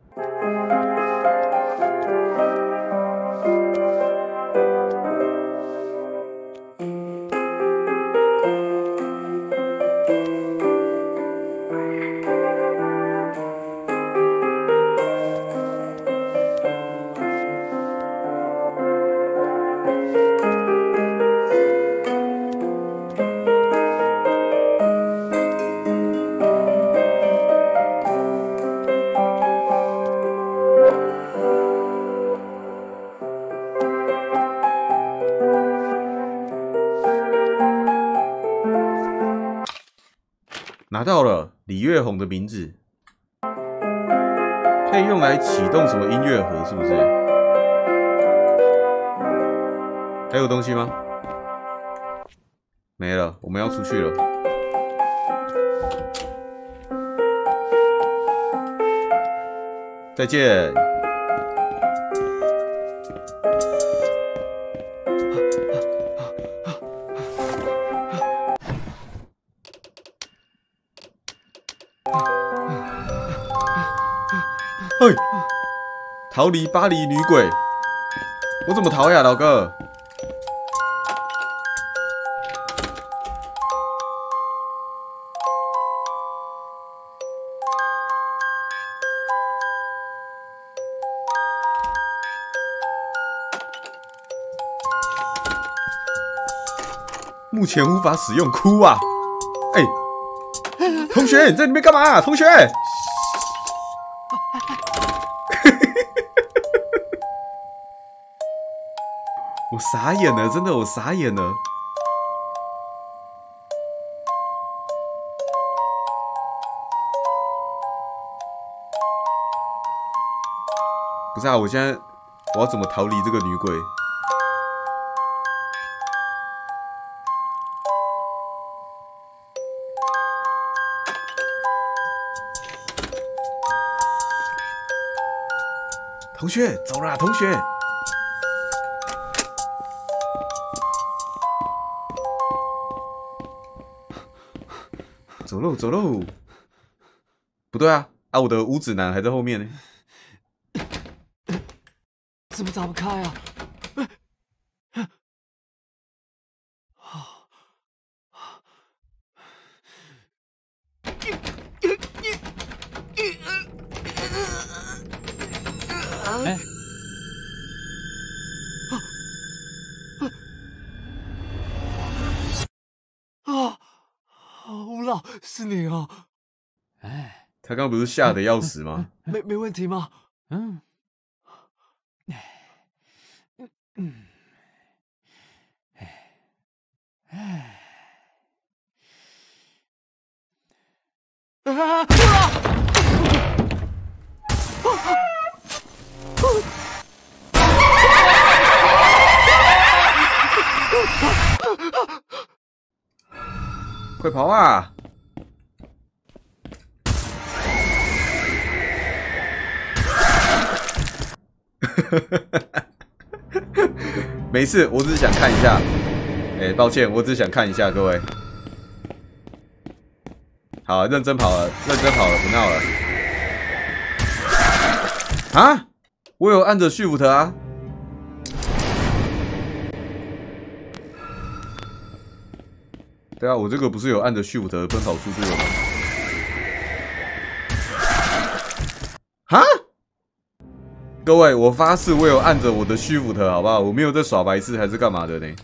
拿到了李月红的名字，可以用来启动什么音乐盒，是不是？ 还有东西吗？没了，我们要出去了。再见。嘿，逃离巴黎女鬼，我怎么逃呀，老哥？目前无法使用，哭啊！哎、欸，同学，你在里面干嘛、啊？同学，我傻眼了，真的，我傻眼了。不是啊，我现在我要怎么逃离这个女鬼？同学，走啦，同学。走喽，走喽。不对啊，啊，我的五指男还在后面呢。 怎么打不开啊？哎！啊！吴老，是你啊！ 哎，他刚不是吓得要死吗？ 没没问题吗？嗯。嗯。哎。哎。啊！ 快跑啊！没事，我只是想看一下。哎、欸，抱歉，我只是想看一下，各位。好，认真跑了，认真跑了，不闹了。啊！我有按着 Shift 啊。对啊，我这个不是有按着 Shift 奔跑速度了吗？哈？各位，我发誓我有按着我的 Shift， 好不好？我没有在耍白痴还是干嘛的呢？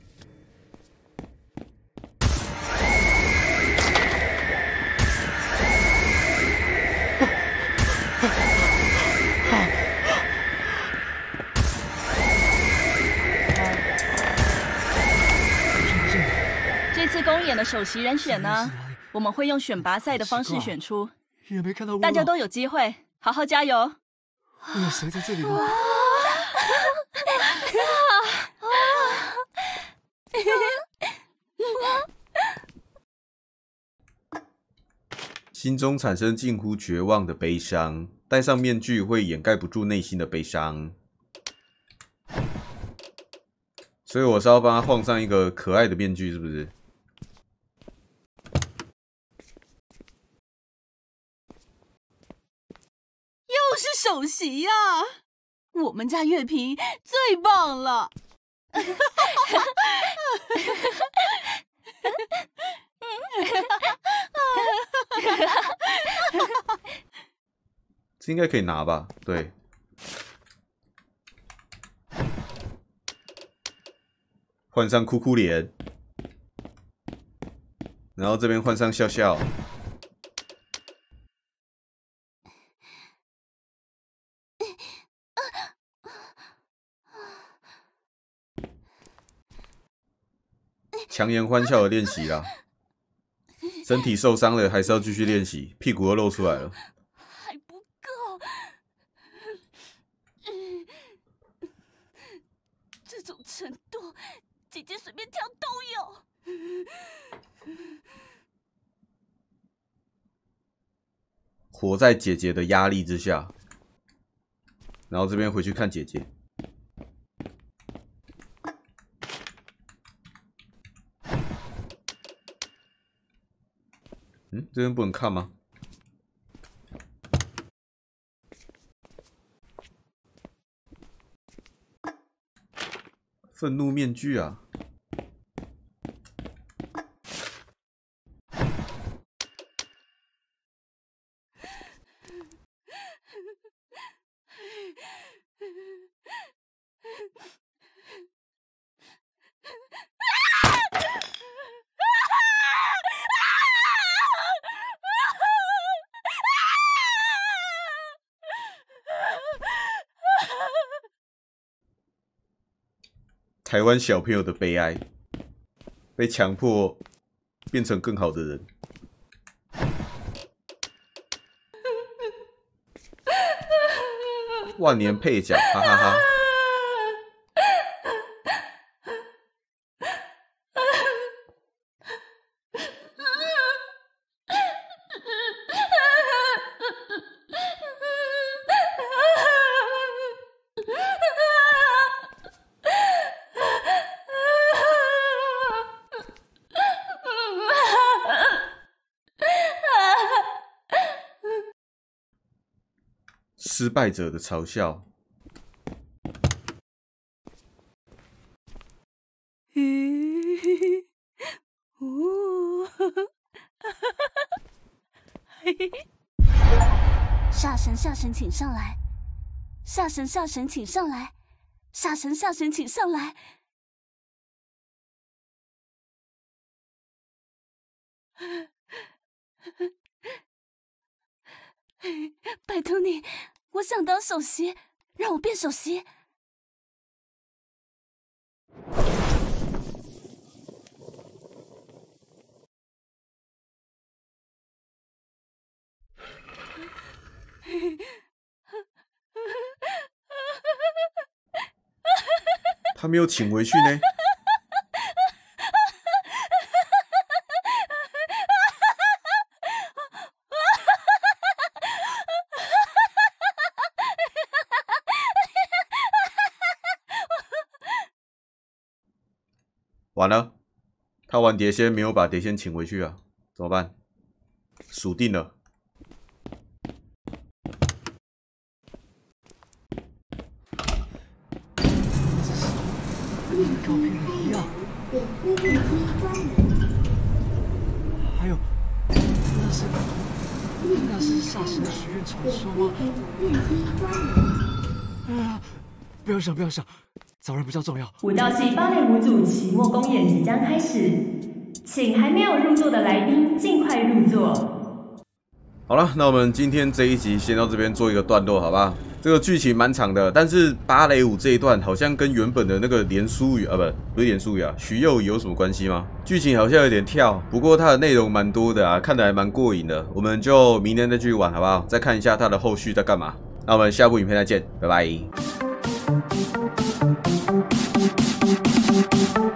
这次公演的首席人选呢，我们会用选拔赛的方式选出， 也没看到大家都有机会，好好加油！ 有谁在这里吗？ 心中产生近乎绝望的悲伤，戴上面具会掩盖不住内心的悲伤，所以我是要帮他换上一个可爱的面具，是不是？ 又是首席呀、啊！我们家月平最棒了。 这应该可以拿吧？对。换上哭哭脸，然后这边换上笑笑。强颜欢笑的练习啦，身体受伤了还是要继续练习，屁股又露出来了。 还不够，这种程度姐姐随便挑都有。 活在姐姐的压力之下，然后这边回去看姐姐。嗯，这边不能看吗？愤怒面具啊！台湾小朋友的悲哀，被强迫变成更好的人。万年配角，哈哈哈！失败者的嘲笑。 下神下神请上来，下神下神请上来，下神下神请上来。拜托你，我想当首席，让我变首席。 他没有请回去呢。完了，他玩碟仙没有把碟仙请回去啊，怎么办？输定了。 跟照片里一样。还有，那是那是煞神的许愿传说吗？哎呀，不要想，不要想。找人比较重要。 舞蹈系芭蕾舞组期末公演即将开始，请还没有入座的来宾尽快入座。 好了，那我们今天这一集先到这边做一个段落，好不好？这个剧情蛮长的，但是芭蕾舞这一段好像跟原本的那个连书语啊，不，不是连书语啊，徐幼仪有什么关系吗？剧情好像有点跳，不过它的内容蛮多的啊，看得还蛮过瘾的。我们就明天再继续玩，好不好？再看一下它的后续在干嘛。那我们下部影片再见，拜拜。